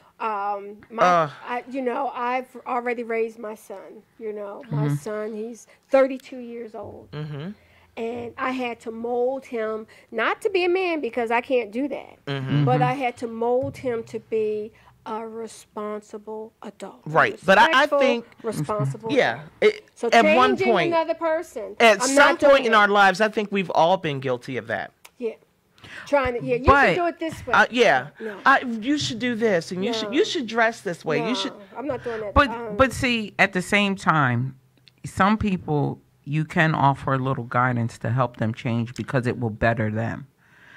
Um, my, Uh. I, you know, I've already raised my son. You know, my Mm-hmm. son, he's thirty-two years old. Mm-hmm. And I had to mold him, not to be a man because I can't do that, Mm-hmm. but I had to mold him to be a responsible adult. Right, but I- I Respectful, think- responsible. Yeah. adult. It, So at one changing point, another person. at I'm some not doing point in it. our lives, I think we've all been guilty of that. Yeah. Trying to, yeah, you But- should do it this way. Uh, yeah, No. I, you should do this, and you No. should you should dress this way. no, You should. I'm not doing that. But Um, but see, at the same time, some people you can offer a little guidance to help them change because it will better them.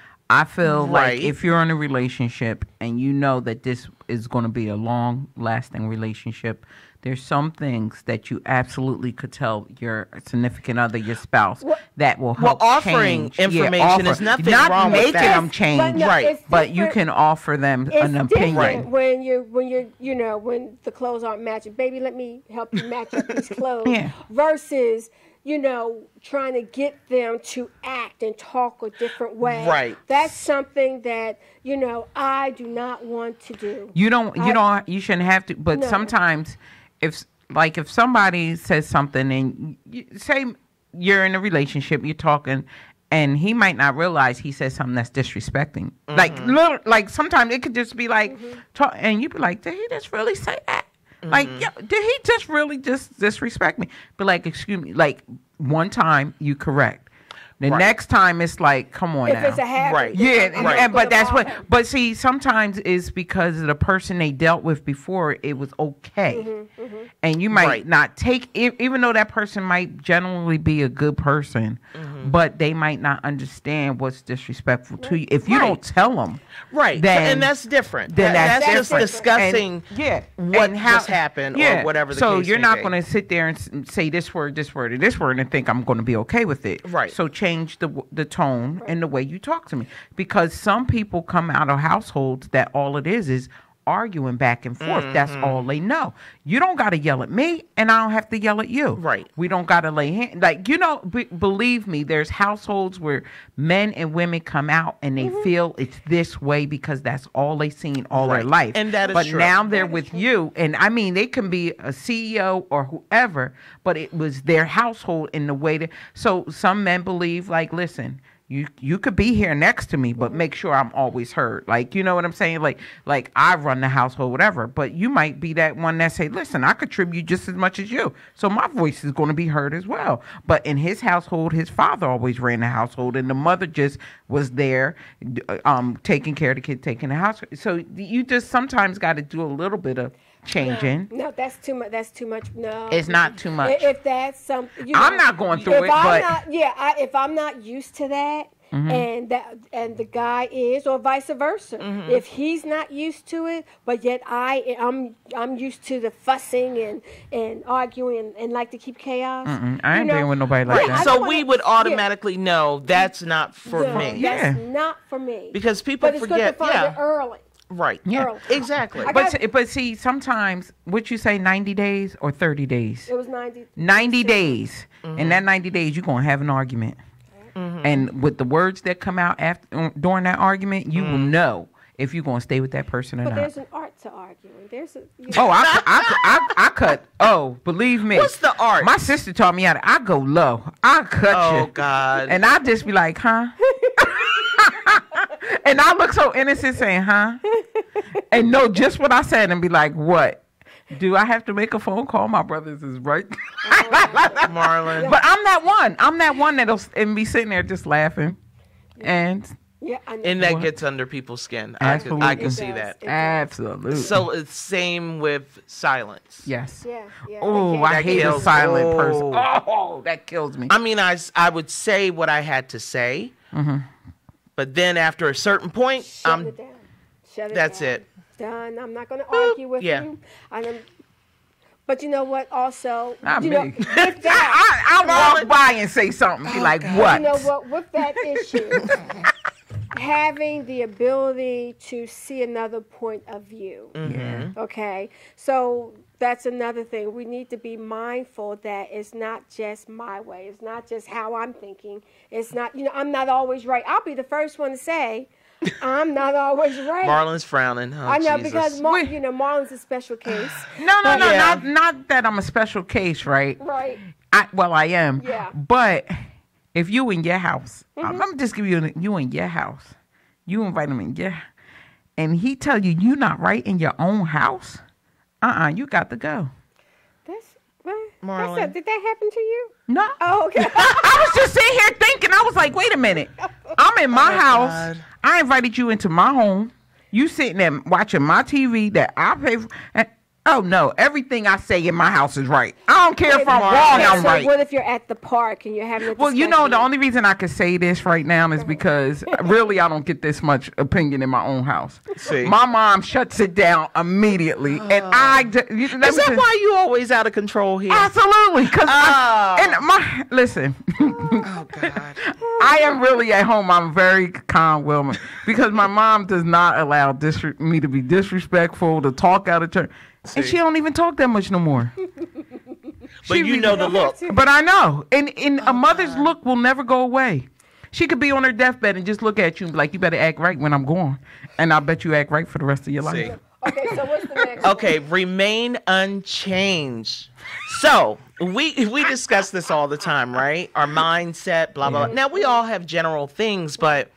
I feel Right. like if you're in a relationship and you know that this is going to be a long lasting relationship, there's some things that you absolutely could tell your significant other, your spouse, Well- that will Well, help offering change. Yeah, information offer. is nothing Not wrong with making that. them change, But no, right, it's but you different. can offer them It's an opinion. different when you when you're you know when the clothes aren't matching. Baby, let me help you match up these clothes. Yeah. Versus you know trying to get them to act and talk a different way. Right. That's something that you know I do not want to do. You don't. You I- don't. You shouldn't have to. But No. sometimes, if like if somebody says something and you, say you're in a relationship, you're talking, and he might not realize he said something that's disrespecting. Like little, like sometimes it could just be like, talk, and you be like, did he just really say that? Like, yeah, did he just really just disrespect me? But like, excuse me, like one time you correct. The Right. next time it's like, come on If now. it's a habit, Right. then Yeah, I'm and, not and- but gonna that's what. bother. But see, sometimes it's because the person they dealt with before it was okay, Mm-hmm, and you might Right. not take, e- even though that person might generally be a good person, Mm-hmm. but they might not understand what's disrespectful to you. If you Right. don't tell them, Right, then and that's different. then That- that's, that's just different. discussing And, yeah, what and how- just happened yeah. or whatever the so case you're may not be. going to sit there and s- say this word, this word, and this word, and think I'm going to be okay with it. Right. So change the w- the tone and the way you talk to me, because some people come out of households that all it is is arguing back and forth. That's Mm-hmm. all they know. You don't got to yell at me, and I don't have to yell at you. Right. We don't got to lay hand. Like, you know, be, believe me, there's households where men and women come out and they Mm-hmm. feel it's this way because that's all they seen all their Right. life. And that is but true. now they're with you, and I mean, they can be a C E O or whoever, but it was their household in the way that. So some men believe, like, listen. You you could be here next to me, but make sure I'm always heard. Like, you know what I'm saying? Like like I run the household, whatever. But you might be that one that say, listen, I contribute just as much as you, so my voice is going to be heard as well. But in his household, his father always ran the household, and the mother just was there, um, taking care of the kid, taking the house. So you just sometimes got to do a little bit of changing. No, that's too much. That's too much. No, It's not too much. If if that's something, you I'm know, not going through if it, I'm but- not, yeah, I, if I'm not used to that, and that and the guy is, or vice versa, if he's not used to it, but yet I I'm I'm used to the fussing and and arguing and, and like to keep chaos. Mm-mm, I you ain't know, being with nobody like yeah, that. I So don't we wanna- would yeah. automatically know that's not for No, me. Yeah. That's not for me. Because people but it's forget, good to find yeah. it early. Right. Yeah. Early. Exactly. I But got- but see, sometimes what you say, ninety days or thirty days. It was ninety. ninety days. Mm-hmm. In that ninety days, you're going to have an argument. And with the words that come out after during that argument, you will Mm. know if you're going to stay with that person or But not. there's an art to arguing. There's a. You know, Oh, I, I, I, I, I cut. Oh, believe me. What's the art? My sister taught me how to. I go low. I cut you. Oh God. And I just be like, huh? And I look so innocent saying, huh? And know just what I said and be like, what? Do I have to make a phone call? My brothers is right. Marlon. But I'm that one. I'm that one that'll s- and be sitting there just laughing. And yeah, I know. And that gets under people's skin. I could, I Absolutely. can It see does. that. It does. absolutely. So it's same with silence. yes. Yeah, yeah. Oh, okay. I That hate a kills- silent person. oh. Oh, that kills me. I mean, I, s- I would say what I had to say, but then after a certain point, Shut I'm it down. Shut it that's down. it. Done. I'm not going to argue with Yeah. you. And I'm, but you know what? Also, Not you me. know, with that, I, I walk by and say something. Be like, what? you know what? With that issue, having the ability to see another point of view. Yeah. Okay, so that's another thing. We need to be mindful that it's not just my way. It's not just how I'm thinking. It's not, you know, I'm not always right. I'll be the first one to say, I'm not always right. Marlon's frowning. Oh, I know, Jesus. because Mar- you know, Marlon's a special case. No, no, But- no, Yeah. not not that I'm a special case, right? Right. I well, I am. Yeah. But if you in your house, Mm-hmm. I'm, I'm just give you an- you in your house. You invite him in your, and he tell you you not right in your own house. Uh-uh, you got to go. That's, what? Marlon. That's a, did that happen to you? No. Oh, okay. I was just sitting here thinking. I was like, wait a minute. I'm in my house. God. I invited you into my home. You sitting there watching my T V that I pay for. And, oh, no. Everything I say in my house is right. I don't care if I'm Okay, wrong. I'm so right. what if you're at the park and you're having a Well, you know, discussion? the only reason I can say this right now is because really I don't get this much opinion in my own house. See. My mom shuts it down immediately. And I... d- you- let Is me that just- why you always out of control here? Absolutely. Because Oh. and my... Listen. Oh, God. I am really at home. I'm very calm, Wilma, because my mom does not allow dis- me to be disrespectful, to talk out of turn. And See. she don't even talk that much no more. But She you be- know the look. But I know. And, and Oh, a mother's look will never go away. She could be on her deathbed and just look at you and be like, you better act right when I'm gone. And I bet you act right for the rest of your See. life. Okay, so what's the next? Okay, remain unchanged. So we we discuss this all the time, right? Our mindset, blah blah. blah. Now we all have general things, but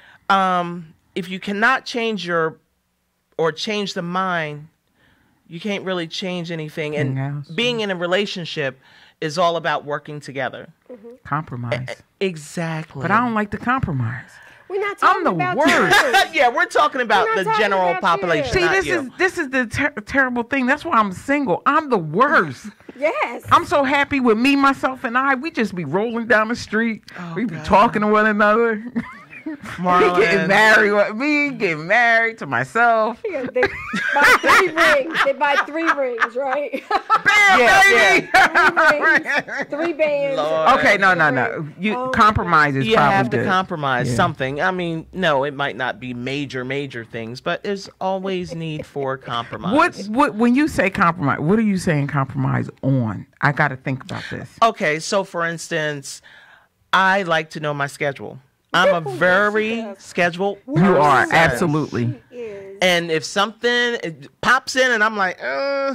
um, if you cannot change your or change the mind, you can't really change anything. And Anything else. being in a relationship is all about working together. Compromise. Exactly. But I don't like to compromise. We're not I'm talking the about worst. you. Yeah, we're talking about We're not the talking general about population. See, not this you. is this is the ter- terrible thing. That's why I'm single. I'm the worst. Yes. I'm so happy with me, myself, and I. We just be rolling down the street. Oh, we be God. talking to one another. Marlon. Me getting married. with- Me getting married to myself. They buy three rings. They buy three rings, right? Bam, Yeah, baby. three rings, three bands. Lord. Okay, no, no, no. You Oh, compromise is You probably have to good. compromise Yeah. something. I mean, no, it might not be major, major things, but there's always need for compromise. What, what, when you say compromise, what are you saying compromise on? I got to think about this. Okay, so for instance, I like to know my schedule. I'm a very does. scheduled You are, person. absolutely. Is. And if something it pops in and I'm like, uh,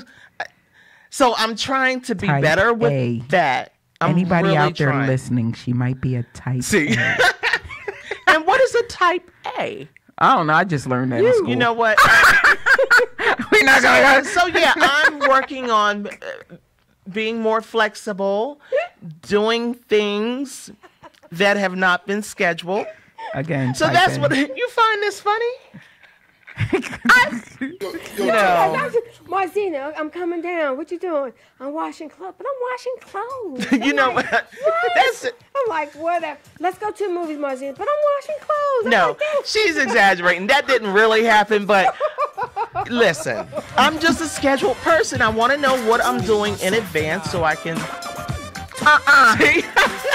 so I'm trying to be Type better with A. that. I'm Anybody really out there trying. listening, she might be a type See. A. And what is a type A? I don't know. I just learned that in school. You know what? We're not gonna. So yeah, I'm working on uh, being more flexible, doing things that have not been scheduled. Again. So type that's A. what you find this funny? You And know, I was just, Marzina, I'm coming down. What you doing? I'm washing clothes, but I'm washing clothes. I'm you know like, what? what? That's it. I'm like, whatever. Let's go to the movies, Marzina, but I'm washing clothes. I'm No, like, "That's- she's exaggerating. That didn't really happen, but listen, I'm just a scheduled person. I want to know what I'm doing in advance so I can. Uh-uh. See?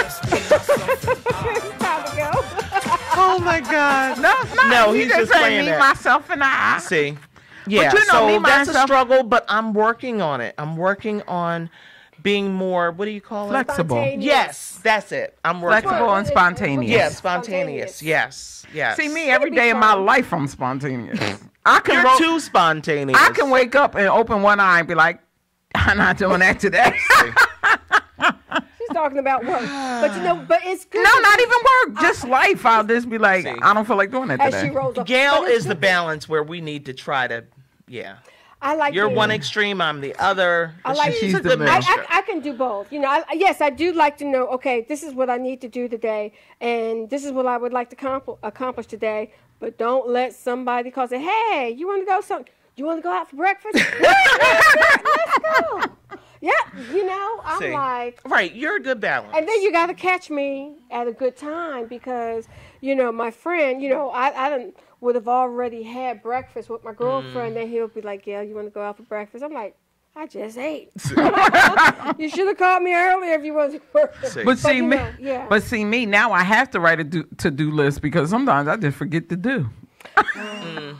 it's time to go. Oh my God. No, it's not. No, He he's just just saying playing me, that. myself, and I. See, yeah. you know, so me, that's a myself- struggle, but I'm working on it. I'm working on being more. What do you call it? Flexible. Spontaneous. Yes, that's it. I'm working. Flexible on and it. spontaneous. Yeah, spontaneous. Yes, yes. See, me every be day of my fun. life, I'm spontaneous. I can You're ro- too spontaneous. I can wake up and open one eye and be like, I'm not doing that today. She's talking about work, but you know, but it's good. No, to- not even work. Just life. I'll just be like, See. I don't feel like doing that As today. she rolls up. Gail But it's is the good. balance where we need to try to. Yeah, I like you're being- one extreme. I'm the other. I like- She's She's a the good middle. I, mixture. I, I can do both. You know, I, yes, I do like to know, okay, this is what I need to do today, and this is what I would like to compl- accomplish today, but don't let somebody call say, hey, you want to go some, you want to go out for breakfast? Let's go. Yeah, you know, I'm See. like, Right, you're a good balance. and then you got to catch me at a good time because, you know, my friend, you know, I, I done, would have already had breakfast with my girlfriend. Then he'll be like, yeah, you want to go out for breakfast? I'm like, I just ate. You should have called me earlier if you wasn't working. See. But see you me, know, yeah. but see me now. I have to write a do, to do list because sometimes I just forget to do.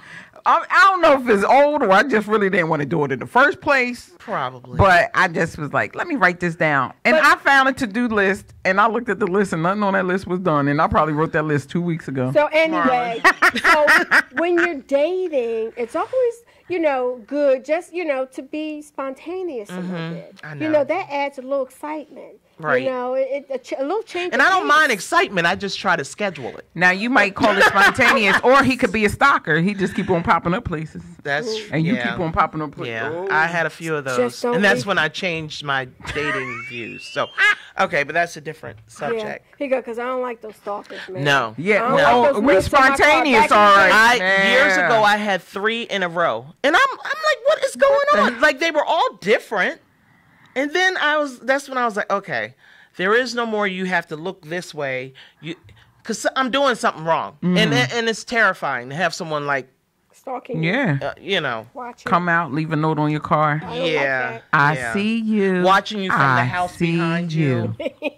I, I don't know if it's old or I just really didn't want to do it in the first place. Probably. But I just was like, let me write this down. And But- I found a to-do list, and I looked at the list, and nothing on that list was done. And I probably wrote that list two weeks ago. So anyway, so when you're dating, it's always, you know, good just, you know, to be spontaneous a little bit. I You know. know, that adds a little excitement. Right. You know, it, it, a, ch- a little change. And of I don't pace. mind excitement. I just try to schedule it. Now, you might call it spontaneous, or he could be a stalker. He just keep on popping up places. That's And you yeah. keep on popping up places. Yeah, Oh. I had a few of Just those, don't and that's leave- when I changed my dating views. So, okay, but that's a different Yeah. subject. Here you go, because I don't like those stalkers, man. No. Yeah, I don't no. like those we notes in my car. spontaneous, Back in all the right. day. I years Yeah. ago I had three in a row, and I'm I'm like, what is going on? Like they were all different, and then I was that's when I was like, okay, there is no more. You have to look this way, you because I'm doing something wrong, Mm-hmm. and and it's terrifying to have someone like Stalking you. Yeah. uh, you know Watching. Come out, leave a note on your car. I don't like yeah that. I yeah. see you. Watching you from the I house see behind you.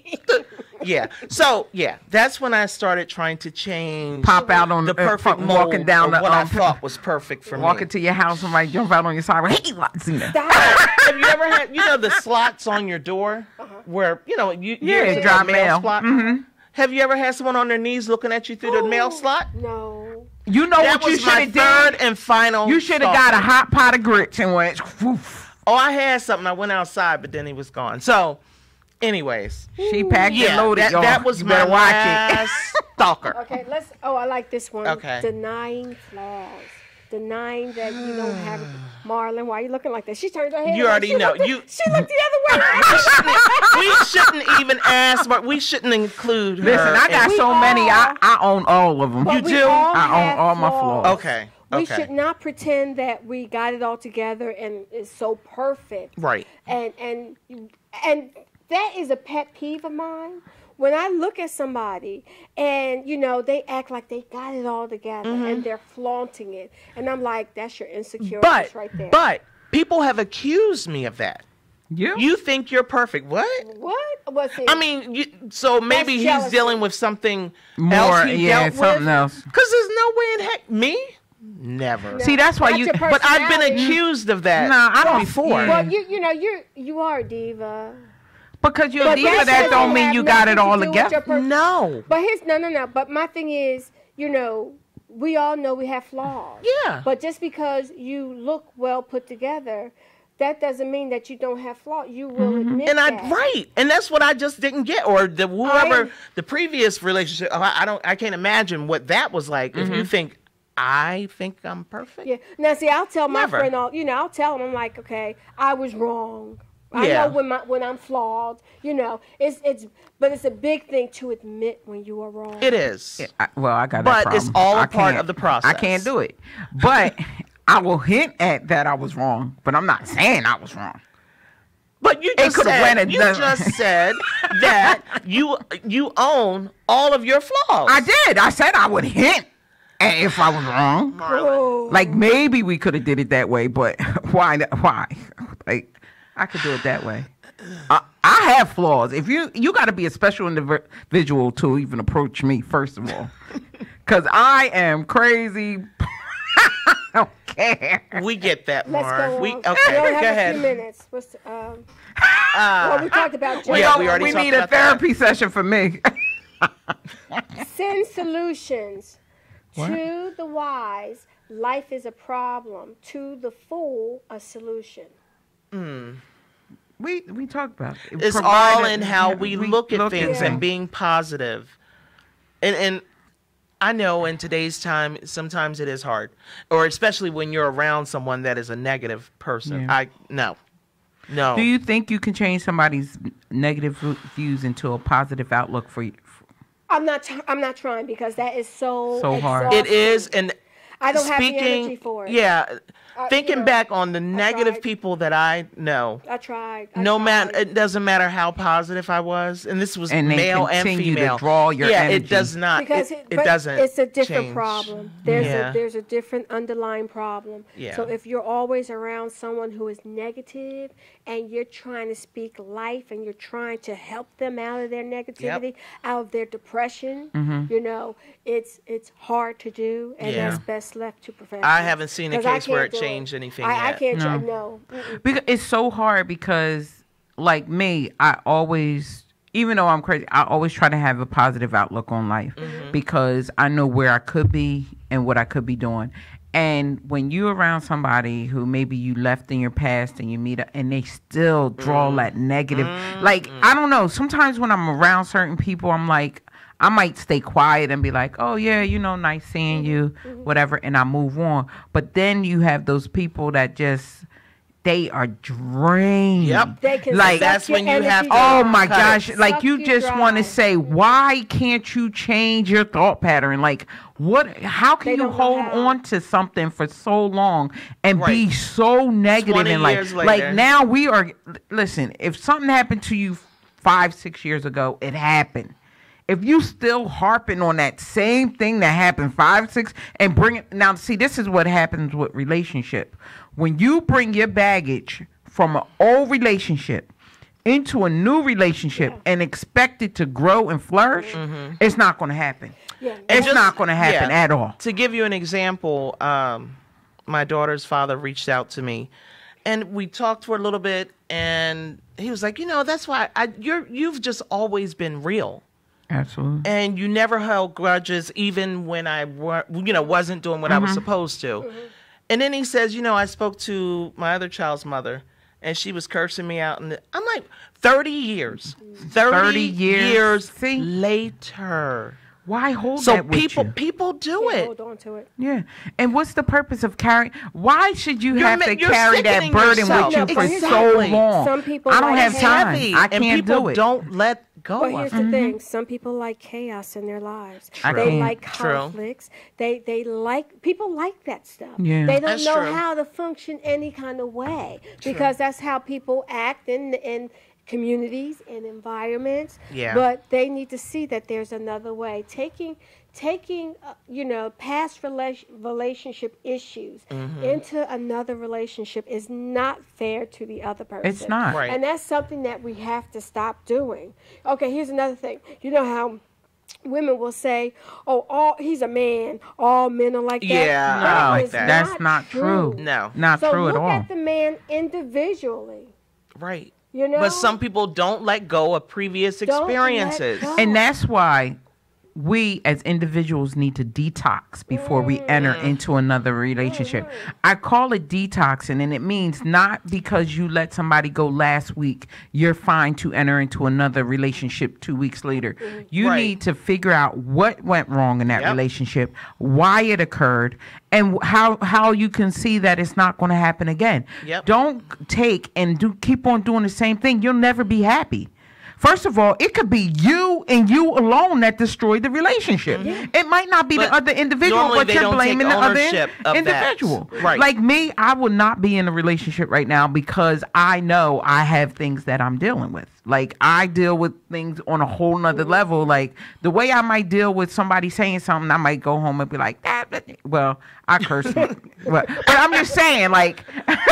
Yeah. So yeah, that's when I started trying to change Pop out on the uh, perfect fu- mold walking down of the what I um, thought was perfect for walk me. into your house, somebody jump out on your side. Hey, Latina. Stop. Have you ever had you know the slots on your door where you know you Yeah, years ago, drop mail, mail. slot? Mhm. Have you ever had someone on their knees looking at you through the mail Ooh. slot? No. You know That what you was should my have third did? and final. You should have got a stalker. hot pot of grits and went. Woof. Oh, I had something. I went outside, but then he was gone. So, anyways, She packed yeah, and loaded, that, y'all. that was you my better watch last stalker. Okay, let's. Oh, I like this one. Okay. Denying flaws. Denying that you don't have. Marlon, why are you looking like that? She turned her head. You away. already She know. looked the- You- She looked the other way. We shouldn't even ask, but we shouldn't include it. her. Listen, I got in- so We many. I, all- I own all of them. But You we do? all I own have all my flaws. flaws. Okay. We Okay. should not pretend that we got it all together and it's so perfect. Right. And and and that is a pet peeve of mine. When I look at somebody and you know they act like they got it all together Mm-hmm. and they're flaunting it, and I'm like, that's your insecurities But right there. but people have accused me of that. You? You think you're perfect? What? what was it? I mean, you, so maybe he's jealousy. dealing with something More, else he yeah, dealt something with. else. Because there's no way in heck me. Never. See, that's why Not you. your But I've been personality. accused of that. Nah, I don't- before. yeah. well, you you know you you are a diva. Because you're a But diva, that that doesn't don't mean have you got nothing it to all do with your together. per- No. But here's no, no, no. But my thing is, you know, we all know we have flaws. Yeah. But just because you look well put together, that doesn't mean that you don't have flaws. You will admit And I that. right, and that's what I just didn't get. Or the whoever I- the previous relationship, oh, I I don't, I can't imagine what that was like. If you think I think I'm perfect, Yeah. Now, see, I'll tell my Never. friend all. You know, I'll tell him. I'm like, okay, I was wrong. I Yeah. know when my when I'm flawed. You know, it's it's, but it's a big thing to admit when you are wrong. it is. I, well, I got But that it's problem. all a I part can't- of the process. I can't do it. But I will hint at that I was wrong. But I'm not saying I was wrong. But you just could've said, went and you done- just said that you you own all of your flaws. I did. I said I would hint at if I was wrong. Oh. Like maybe we could have did it that way, but why? Why? Like I could do it that way. I, I have flaws. If you you got to be a special individual to even approach me, first of all, because I am crazy. I don't care. We get that, Let's Marv. go on. We we okay. only Go have a ahead. few minutes. What's the, um, Uh, well, we talked about We, Yeah, gender. we already we talked need a about that. therapy session for me. Send solutions. What? To the wise, life is a problem. To the fool, a solution. we we talked about it. It's Provide all a- in how yeah, we, look at things Yeah. and being positive. And and I know in today's time sometimes it is hard, or especially when you're around someone that is a negative person. Yeah. I no, no. Do you think you can change somebody's negative v- views into a positive outlook for you? I'm not. Tr- I'm not trying because that is so. So hard. It is, and I don't have the speaking, energy for it. yeah. Uh, Thinking you know, back on the negative tried. people that I know, I tried. I no tried. matter it doesn't matter how positive I was, and this was And they male and continue to female. draw your yeah, energy. it does not. Because it, it, it but doesn't. It's a different change. problem. There's Yeah. a there's a different underlying problem. Yeah. So if you're always around someone who is negative and you're trying to speak life and you're trying to help them out of their negativity, out of their depression, Mm-hmm. you know, it's it's hard to do, and Yeah. that's best just left to professionals. I haven't seen a 'Cause I case where it can't do changed anything I, I yet. can't. No. No. no. Mm-mm. Because it's so hard because, like me, I always, even though I'm crazy, I always try to have a positive outlook on life Mm-hmm. because I know where I could be and what I could be doing. And when you're around somebody who maybe you left in your past and you meet up and they still draw Mm. that negative, like, I don't know, sometimes when I'm around certain people, I'm like, I might stay quiet and be like, oh, yeah, you know, nice seeing you, whatever, and I move on. But then you have those people that just, they are drained. Yep. They can Like, suck that's your when you have energy to- dry. Oh my Cut gosh! it. Like Suck you you just want to dry. say, why can't you change your thought pattern? Like, what? How can They you don't know hold how. on to something for so long and be Right. so negative twenty and like, years like later. now we are. Listen, if something happened to you five, six years ago, it happened. If you still harping on that same thing that happened five, six, and bring it now, see, this is what happens with relationship. When you bring your baggage from an old relationship into a new relationship Yeah. and expect it to grow and flourish, it's not going to happen. Yeah. It's And just- not going to happen yeah. at all. To give you an example, um, my daughter's father reached out to me, and we talked for a little bit, and he was like, you know, that's why I, you're you've just always been real. Absolutely. And you never held grudges, even when I, wa- you know, wasn't doing what I was supposed to. And then he says, you know, I spoke to my other child's mother, and she was cursing me out. And I'm like, thirty years, thirty, thirty years. years See? later. Why hold So that with people, you? people do Yeah, it. hold on to it. Yeah. And what's the purpose of carrying? Why should you You're have ma- to you're carry that sickening burden yourself. with you No, for but here's so the thing. long? Some people I don't like have it time. Heavy, I and can't people do it. don't let go But of here's it. the thing: some people like chaos in their lives. I They can't. like True. conflicts. They they like people like that stuff. Yeah. They don't That's know true. how to function any kind of way because that's how people act in in communities and environments. Yeah. But they need to see that there's another way. Taking taking uh, you know past rela- relationship issues Mm-hmm. into another relationship is not fair to the other person. It's not. Right. And that's something that we have to stop doing. Okay, here's another thing. You know how women will say, "Oh, all he's a man. All men are like that." Yeah, I No, don't like is that. That's not true. No. Not so true look at all. at the man individually. Right. You know, But some people don't let go of previous Don't let experiences. go. And that's why we as individuals need to detox before we enter into another relationship. I call it detoxing, and it means not because you let somebody go last week, you're fine to enter into another relationship two weeks later. You Right. need to figure out what went wrong in that Yep. relationship, why it occurred, and how how you can see that it's not going to happen again. Yep. Don't take and do keep on doing the same thing. You'll never be happy. First of all, it could be you and you alone that destroyed the relationship. It might not be But the other individual, normally but they you're don't take blaming the other ownership in- of that. individual. Right. Like me, I would not be in a relationship right now because I know I have things that I'm dealing with. Like I deal with things on a whole nother level. Like the way I might deal with somebody saying something, I might go home and be like, that. that- Well, I curse, but, but I'm just saying, like,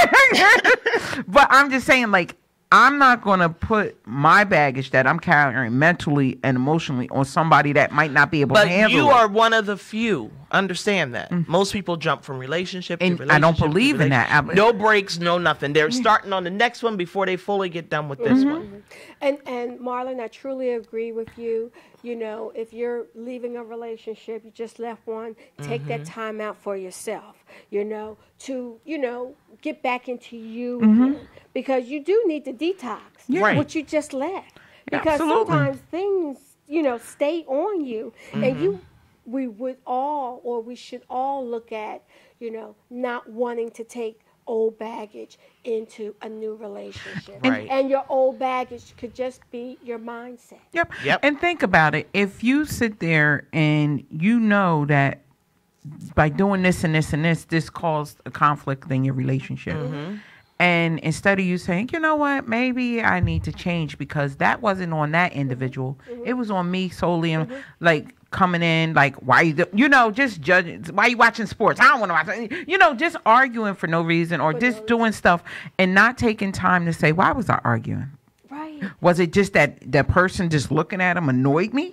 but I'm just saying, like, I'm not going to put my baggage that I'm carrying mentally and emotionally on somebody that might not be able But to handle you it. are one of the few. Understand that. Most people jump from relationship to And relationship. I don't to believe in that. relationship. I- No breaks, no nothing. They're starting on the next one before they fully get done with this one. And and Marlon, I truly agree with you. You know, if you're leaving a relationship, you just left one, take that time out for yourself, you know, to, you know, get back into you again. Because you do need to detox Right. what you just left. Yeah, Because absolutely. sometimes things, you know, stay on you and you we would all or we should all look at, you know, not wanting to take old baggage into a new relationship. Right. And your old baggage could just be your mindset. Yep. Yep. And think about it. If you sit there and you know that by doing this and this and this, this caused a conflict in your relationship. And instead of you saying, you know what, maybe I need to change because that wasn't on that individual. It was on me solely. And like coming in, like, why you, do, you know, just judging. Why you watching sports? I don't want to watch it. You know, just arguing for no reason or just doing stuff and not taking time to say, why was I arguing? Right. Was it just that that person just looking at him annoyed me?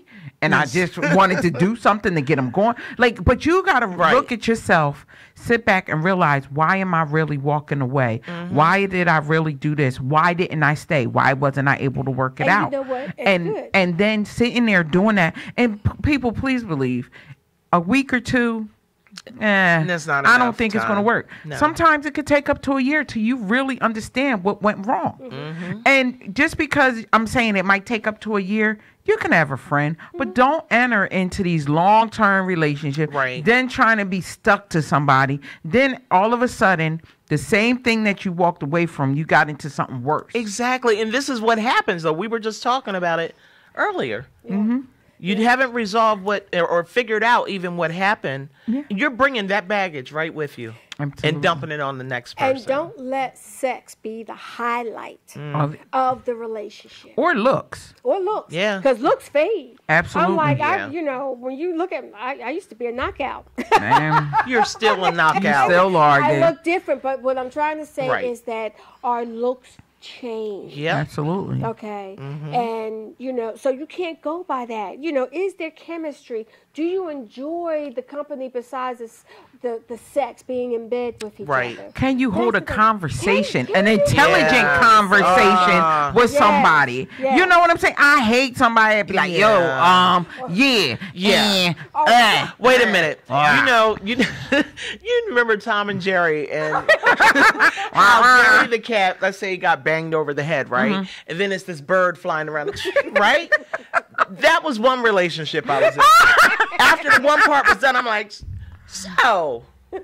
and Yes. I just wanted to do something to get them going. Like, but you got to Right. look at yourself, sit back and realize, why am I really walking away? Mm-hmm. Why did I really do this? Why didn't I stay? Why wasn't I able to work it And you out? know what? It's and good. and then sitting there doing that, and p- people, please believe, a week or two. Eh, That's not I don't enough think it's going to time. work. No. Sometimes it could take up to a year till you really understand what went wrong. Mm-hmm. And just because I'm saying it might take up to a year, you can have a friend, but don't enter into these long-term relationships. Right. Then trying to be stuck to somebody. Then all of a sudden, the same thing that you walked away from, you got into something worse. Exactly. And this is what happens, though. We were just talking about it earlier. Mm-hmm. You haven't resolved what or figured out even what happened. Yeah. You're bringing that baggage right with you Absolutely. and dumping it on the next person. And don't let sex be the highlight Of- of the relationship. or looks. Or looks. Yeah. Because looks fade. Absolutely. I'm like, Yeah. I, you know, when you look at, I, I used to be a knockout. Man, You're still a you knockout. still are. I dude. look different, but what I'm trying to say Right. is that our looks change. Yep. Absolutely. Okay. Mm-hmm. And, you know, so you can't go by that. You know, is there chemistry? Do you enjoy the company besides the, s- the, the sex, being in bed with each Right. other? Can you hold a That's the- conversation, Can- an can you? intelligent Yes. conversation Uh, with Yes. somebody? Yes. You know what I'm saying? I hate somebody that be like, yo, Yeah. um, yeah, Yeah. and, Oh, uh, Wait a minute. Ah. You know, you you remember Tom and Jerry and how Jerry the cat, let's say he got banged over the head, right? Mm-hmm. And then it's this bird flying around, right? That was one relationship I was in. After the one part was done, I'm like, so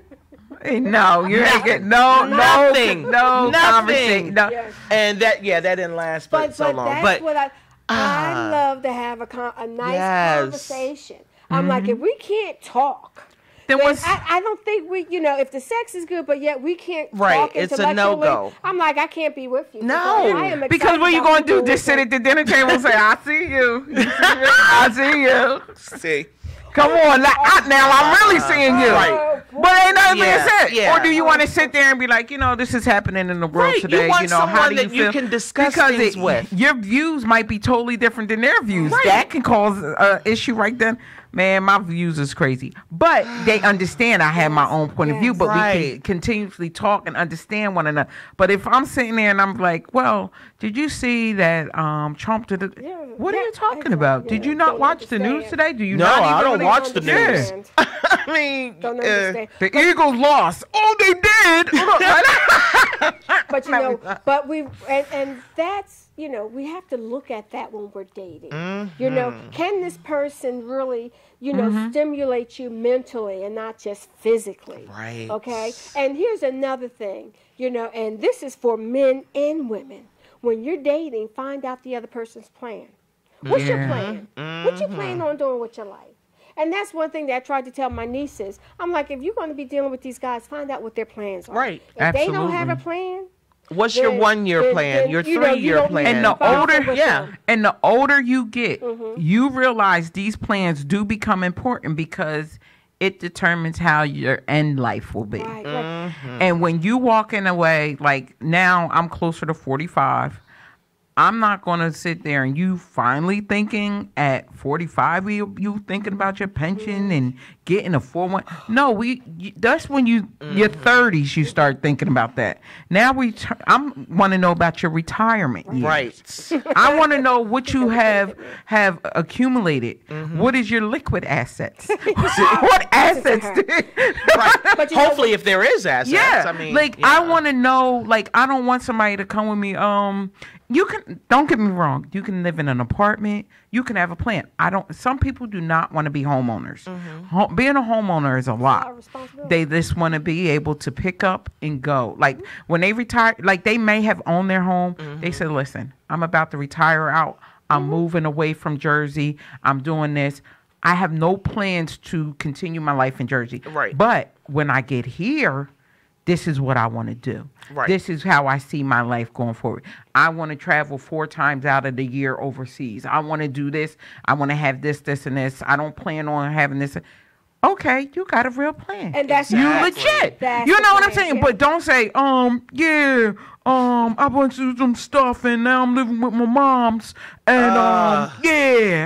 no, you ain't get no, Nothing. no, no Nothing. conversation. No. Yes. and that yeah, that didn't last but, But, so but long. that's But what I, I ah. love to have a, con- a nice Yes. conversation. I'm like, if we can't talk, Then then what's I, I don't think we, you know, if the sex is good, but yet we can't Right, talk it's a intellectually, no-go. I'm like, I can't be with you. No. because I am because excited what you about gonna do? people Just sit with at the dinner table and say, "I see you, you see me? I see you." see, Come on, like, I, now I'm really seeing you. Right. But ain't nothing Yeah, being said. yeah. Or do you want to sit there and be like, you know, this is happening in the world Right, you today. want know, how do someone you that you feel? can discuss because things it- with. Your views might be totally different than their views. Right. That can cause an issue right then. Man, my views is crazy. But they understand I have my own point of view, Yes. but we can Right. continuously talk and understand one another. But if I'm sitting there and I'm like, well, did you see that um, Trump did it? Yeah, What are yeah, you talking exactly, about? yeah. Did you not Don't watch the news understand. today? Do you No, not I even don't really watch the news. understand. I mean, Don't uh, understand. The Eagles lost. Oh, they did. But you know, but we and, and that's, you know, we have to look at that when we're dating. You know, can this person really, you know, stimulate you mentally and not just physically? Right. Okay. And here's another thing, you know, and this is for men and women. When you're dating, find out the other person's plan. What's your Yeah. plan? What you plan on doing with your life? And that's one thing that I tried to tell my nieces. I'm like, if you're going to be dealing with these guys, find out what their plans are. Right. If they don't have a Absolutely. plan, what's your then- one year then- plan? then, Your you know, you three year don't plan? need And the to follow older- up with yeah. them. And the older you get, Mm-hmm. you realize these plans do become important because it determines how your end life will be. Right, right. And when you walking away, like now I'm closer to forty-five. I'm not going to sit there and you finally thinking at forty-five, you, you thinking about your pension and getting a four oh one. No, we, you, that's when you, your thirties, you start thinking about that. Now we, tur- I'm want to know about your retirement years. Right. I want to know what you have have accumulated. What is your liquid assets? What assets? do- Right. But you know Hopefully, if there is assets. yeah, I mean, like yeah. I want to know. Like I don't want somebody to come with me. Um, you can don't get me wrong. You can live in an apartment. You can have a plan. I don't. Some people do not want to be homeowners. Ho- being a homeowner is a lot. Our responsibility. They just want to be able to pick up and go. Like when they retire, like they may have owned their home. They said, "Listen, I'm about to retire out. I'm moving away from Jersey. I'm doing this. I have no plans to continue my life in Jersey. Right. But when I get here, this is what I want to do. Right. This is how I see my life going forward. I want to travel four times out of the year overseas. I want to do this. I want to have this, this, and this. I don't plan on having this. Okay, you got a real plan. And that's you Exactly. legit. That's you the know what I'm plan, saying? yeah. But don't say, um, yeah, um, I went through some stuff and now I'm living with my moms and Uh. um, yeah,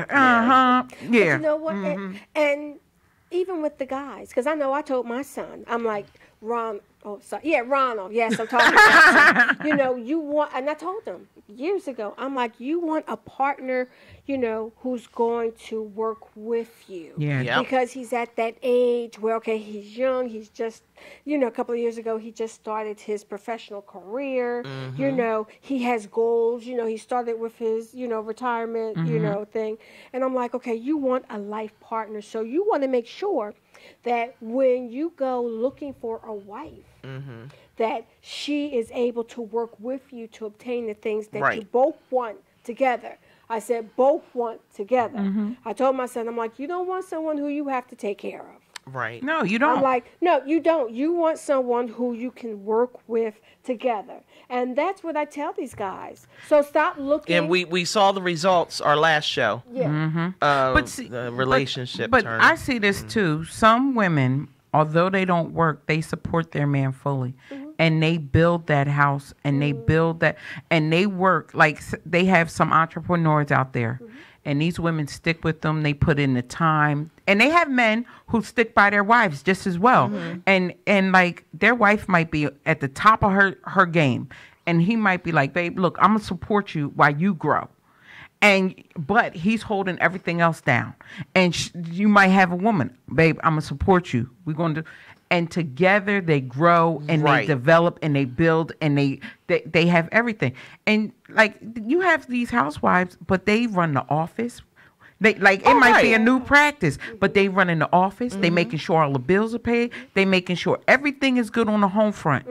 Yeah. Uh huh. But Yeah. you know what? Mhm. And, and even with the guys, because I know I told my son, I'm like, Ron, oh, sorry. Yeah, Ronald. Yes, I'm talking about you. You know, you want, and I told him years ago, I'm like, you want a partner, you know, who's going to work with you. Yeah. Yep. Because he's at that age where, okay, he's young. He's just, you know, a couple of years ago, he just started his professional career. Mm-hmm. You know, he has goals. You know, he started with his, you know, retirement, you know, thing. And I'm like, okay, you want a life partner. So you want to make sure that when you go looking for a wife, Mm-hmm. that she is able to work with you to obtain the things that you Right. both want together. I said both want together. Mm-hmm. I told my son, I'm like, you don't want someone who you have to take care of. Right. No, you don't. I'm like, no, you don't. You want someone who you can work with together. And that's what I tell these guys. So stop looking. And we, we saw the results our last show. Yeah. Mm-hmm. Of But see, the relationship. But, but turn. I see this too. Some women, although they don't work, they support their man fully, and they build that house, and they build that, and they work. Like s- they have some entrepreneurs out there, and these women stick with them. They put in the time, and they have men who stick by their wives just as well. And and like their wife might be at the top of her her game, and he might be like, "Babe, look, I'm gonna support you while you grow." And but he's holding everything else down, and sh- you might have a woman, babe. I'm gonna support you. We're gonna do, and together they grow and Right. they develop and they build and they, they they have everything. And like you have these housewives, but they run the office. They like it Oh, might be right. a new practice, but they run in the office. They making sure all the bills are paid. They making sure everything is good on the home front.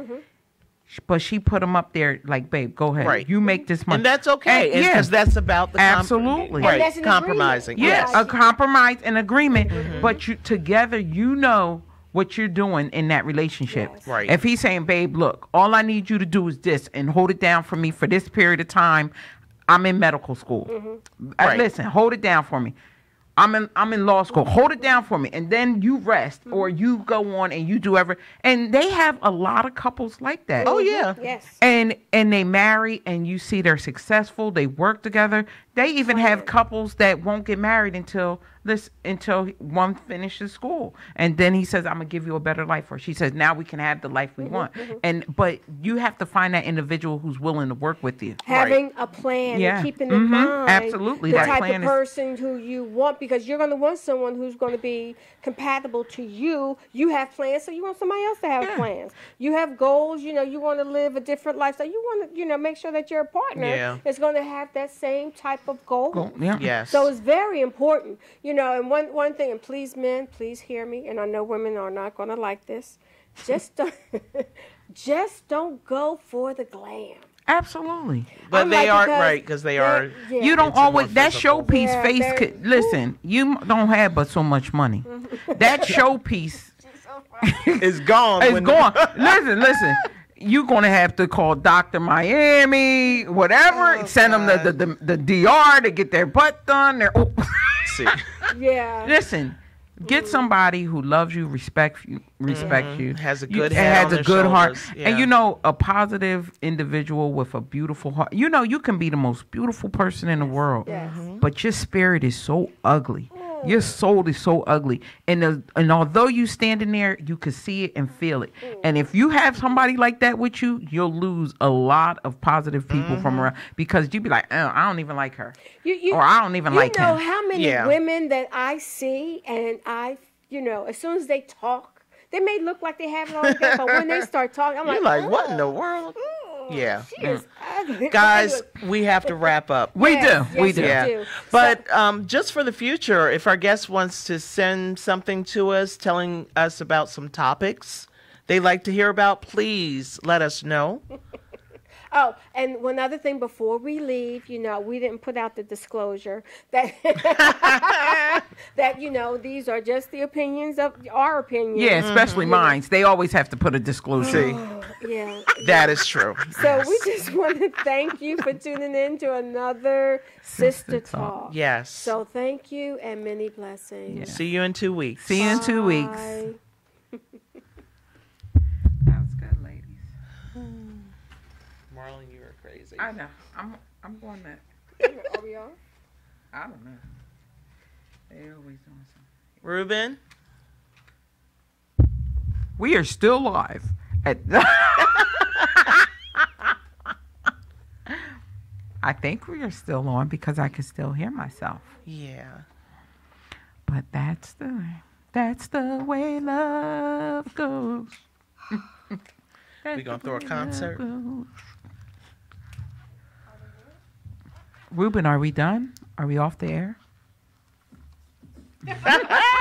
But she put them up there like, babe, go ahead. Right. You make this money. And that's okay. And- Because yeah. that's about the comp- Absolutely. right, And that's an compromising. agreement. Yeah, Yeah. a compromise and agreement, but you together you know what you're doing in that relationship. Yes. Right. If he's saying, babe, look, all I need you to do is this and hold it down for me for this period of time. I'm in medical school. Uh, Right. Listen, hold it down for me. I'm in I'm in law school. Hold it down for me, and then you rest, or you go on and you do ever. And they have a lot of couples like that. Oh, yeah. Yes. And and they marry, and you see they're successful. They work together. They even have couples that won't get married until this until one finishes school, and then he says, "I'm gonna give you a better life," or she says, "Now we can have the life we want." And but you have to find that individual who's willing to work with you. Having a plan Yeah. and keeping in Mhm. mind Absolutely. the That type plan of is- person who you want, because you're going to want someone who's going to be compatible to you. You have plans, so you want somebody else to have Yeah. plans. You have goals, you know, you want to live a different lifestyle. You want to, you know, make sure that your partner Yeah. is going to have that same type of goal. Go- yeah. Yes. So it's very important, you know. And one one thing, and please, men, please hear me. And I know women are not going to like this. Just don't, just don't go for the glam. Absolutely. But I'm they like, are because right because they they're- are. yeah. You don't It's a more always that physical. showpiece Yeah, face. they're- Could, listen, you don't have but so much money. That showpiece It's gone. is when- gone. Listen, listen. You're gonna have to call Doctor Miami, whatever. Oh, send them the, the, the the D R to get their butt done. Their oh. See. Yeah. Listen, get somebody who loves you, respects you, respects you, Has a you- good and head has on a their good heart, shoulders. and Yeah. you know, a positive individual with a beautiful heart. You know, you can be the most beautiful person in the world, Yes. but your spirit is so ugly. Your soul is so ugly, and the, and although you standing there, you can see it and feel it. And if you have somebody like that with you, you'll lose a lot of positive people from around, because you'd be like, oh, I don't even like her, You, you, or I don't even you like know him. how many Yeah. women that I see, and I, you know, as soon as they talk, they may look like they have it all together, but when they start talking, I'm You're like, like, what in the "Oh, world? oh, Yeah. she is ugly." Guys, we have to wrap up. We Yes, do, we yes, do. we Yeah. do. But um, just for the future, if our guest wants to send something to us telling us about some topics they like to hear about, please let us know. Oh, and one other thing before we leave, you know, we didn't put out the disclosure that that you know these are just the opinions of our opinions. Yeah, especially mine. They always have to put a disclosure. See, Yeah. that is true. So we just want to thank you for tuning in to another Sister Sister Talk. Talk. Yes. So thank you and many blessings. See you in two weeks. See you in two weeks. Bye. That was good, ladies. Marlon, you are crazy. I know. I'm I'm going to. Are we on? I don't know. They're always doing something. Ruben? We are still live. At I think we are still on because I can still hear myself. Yeah. But that's the that's the way love goes. We gonna throw a concert? Ruben, are we done? Are we off the air?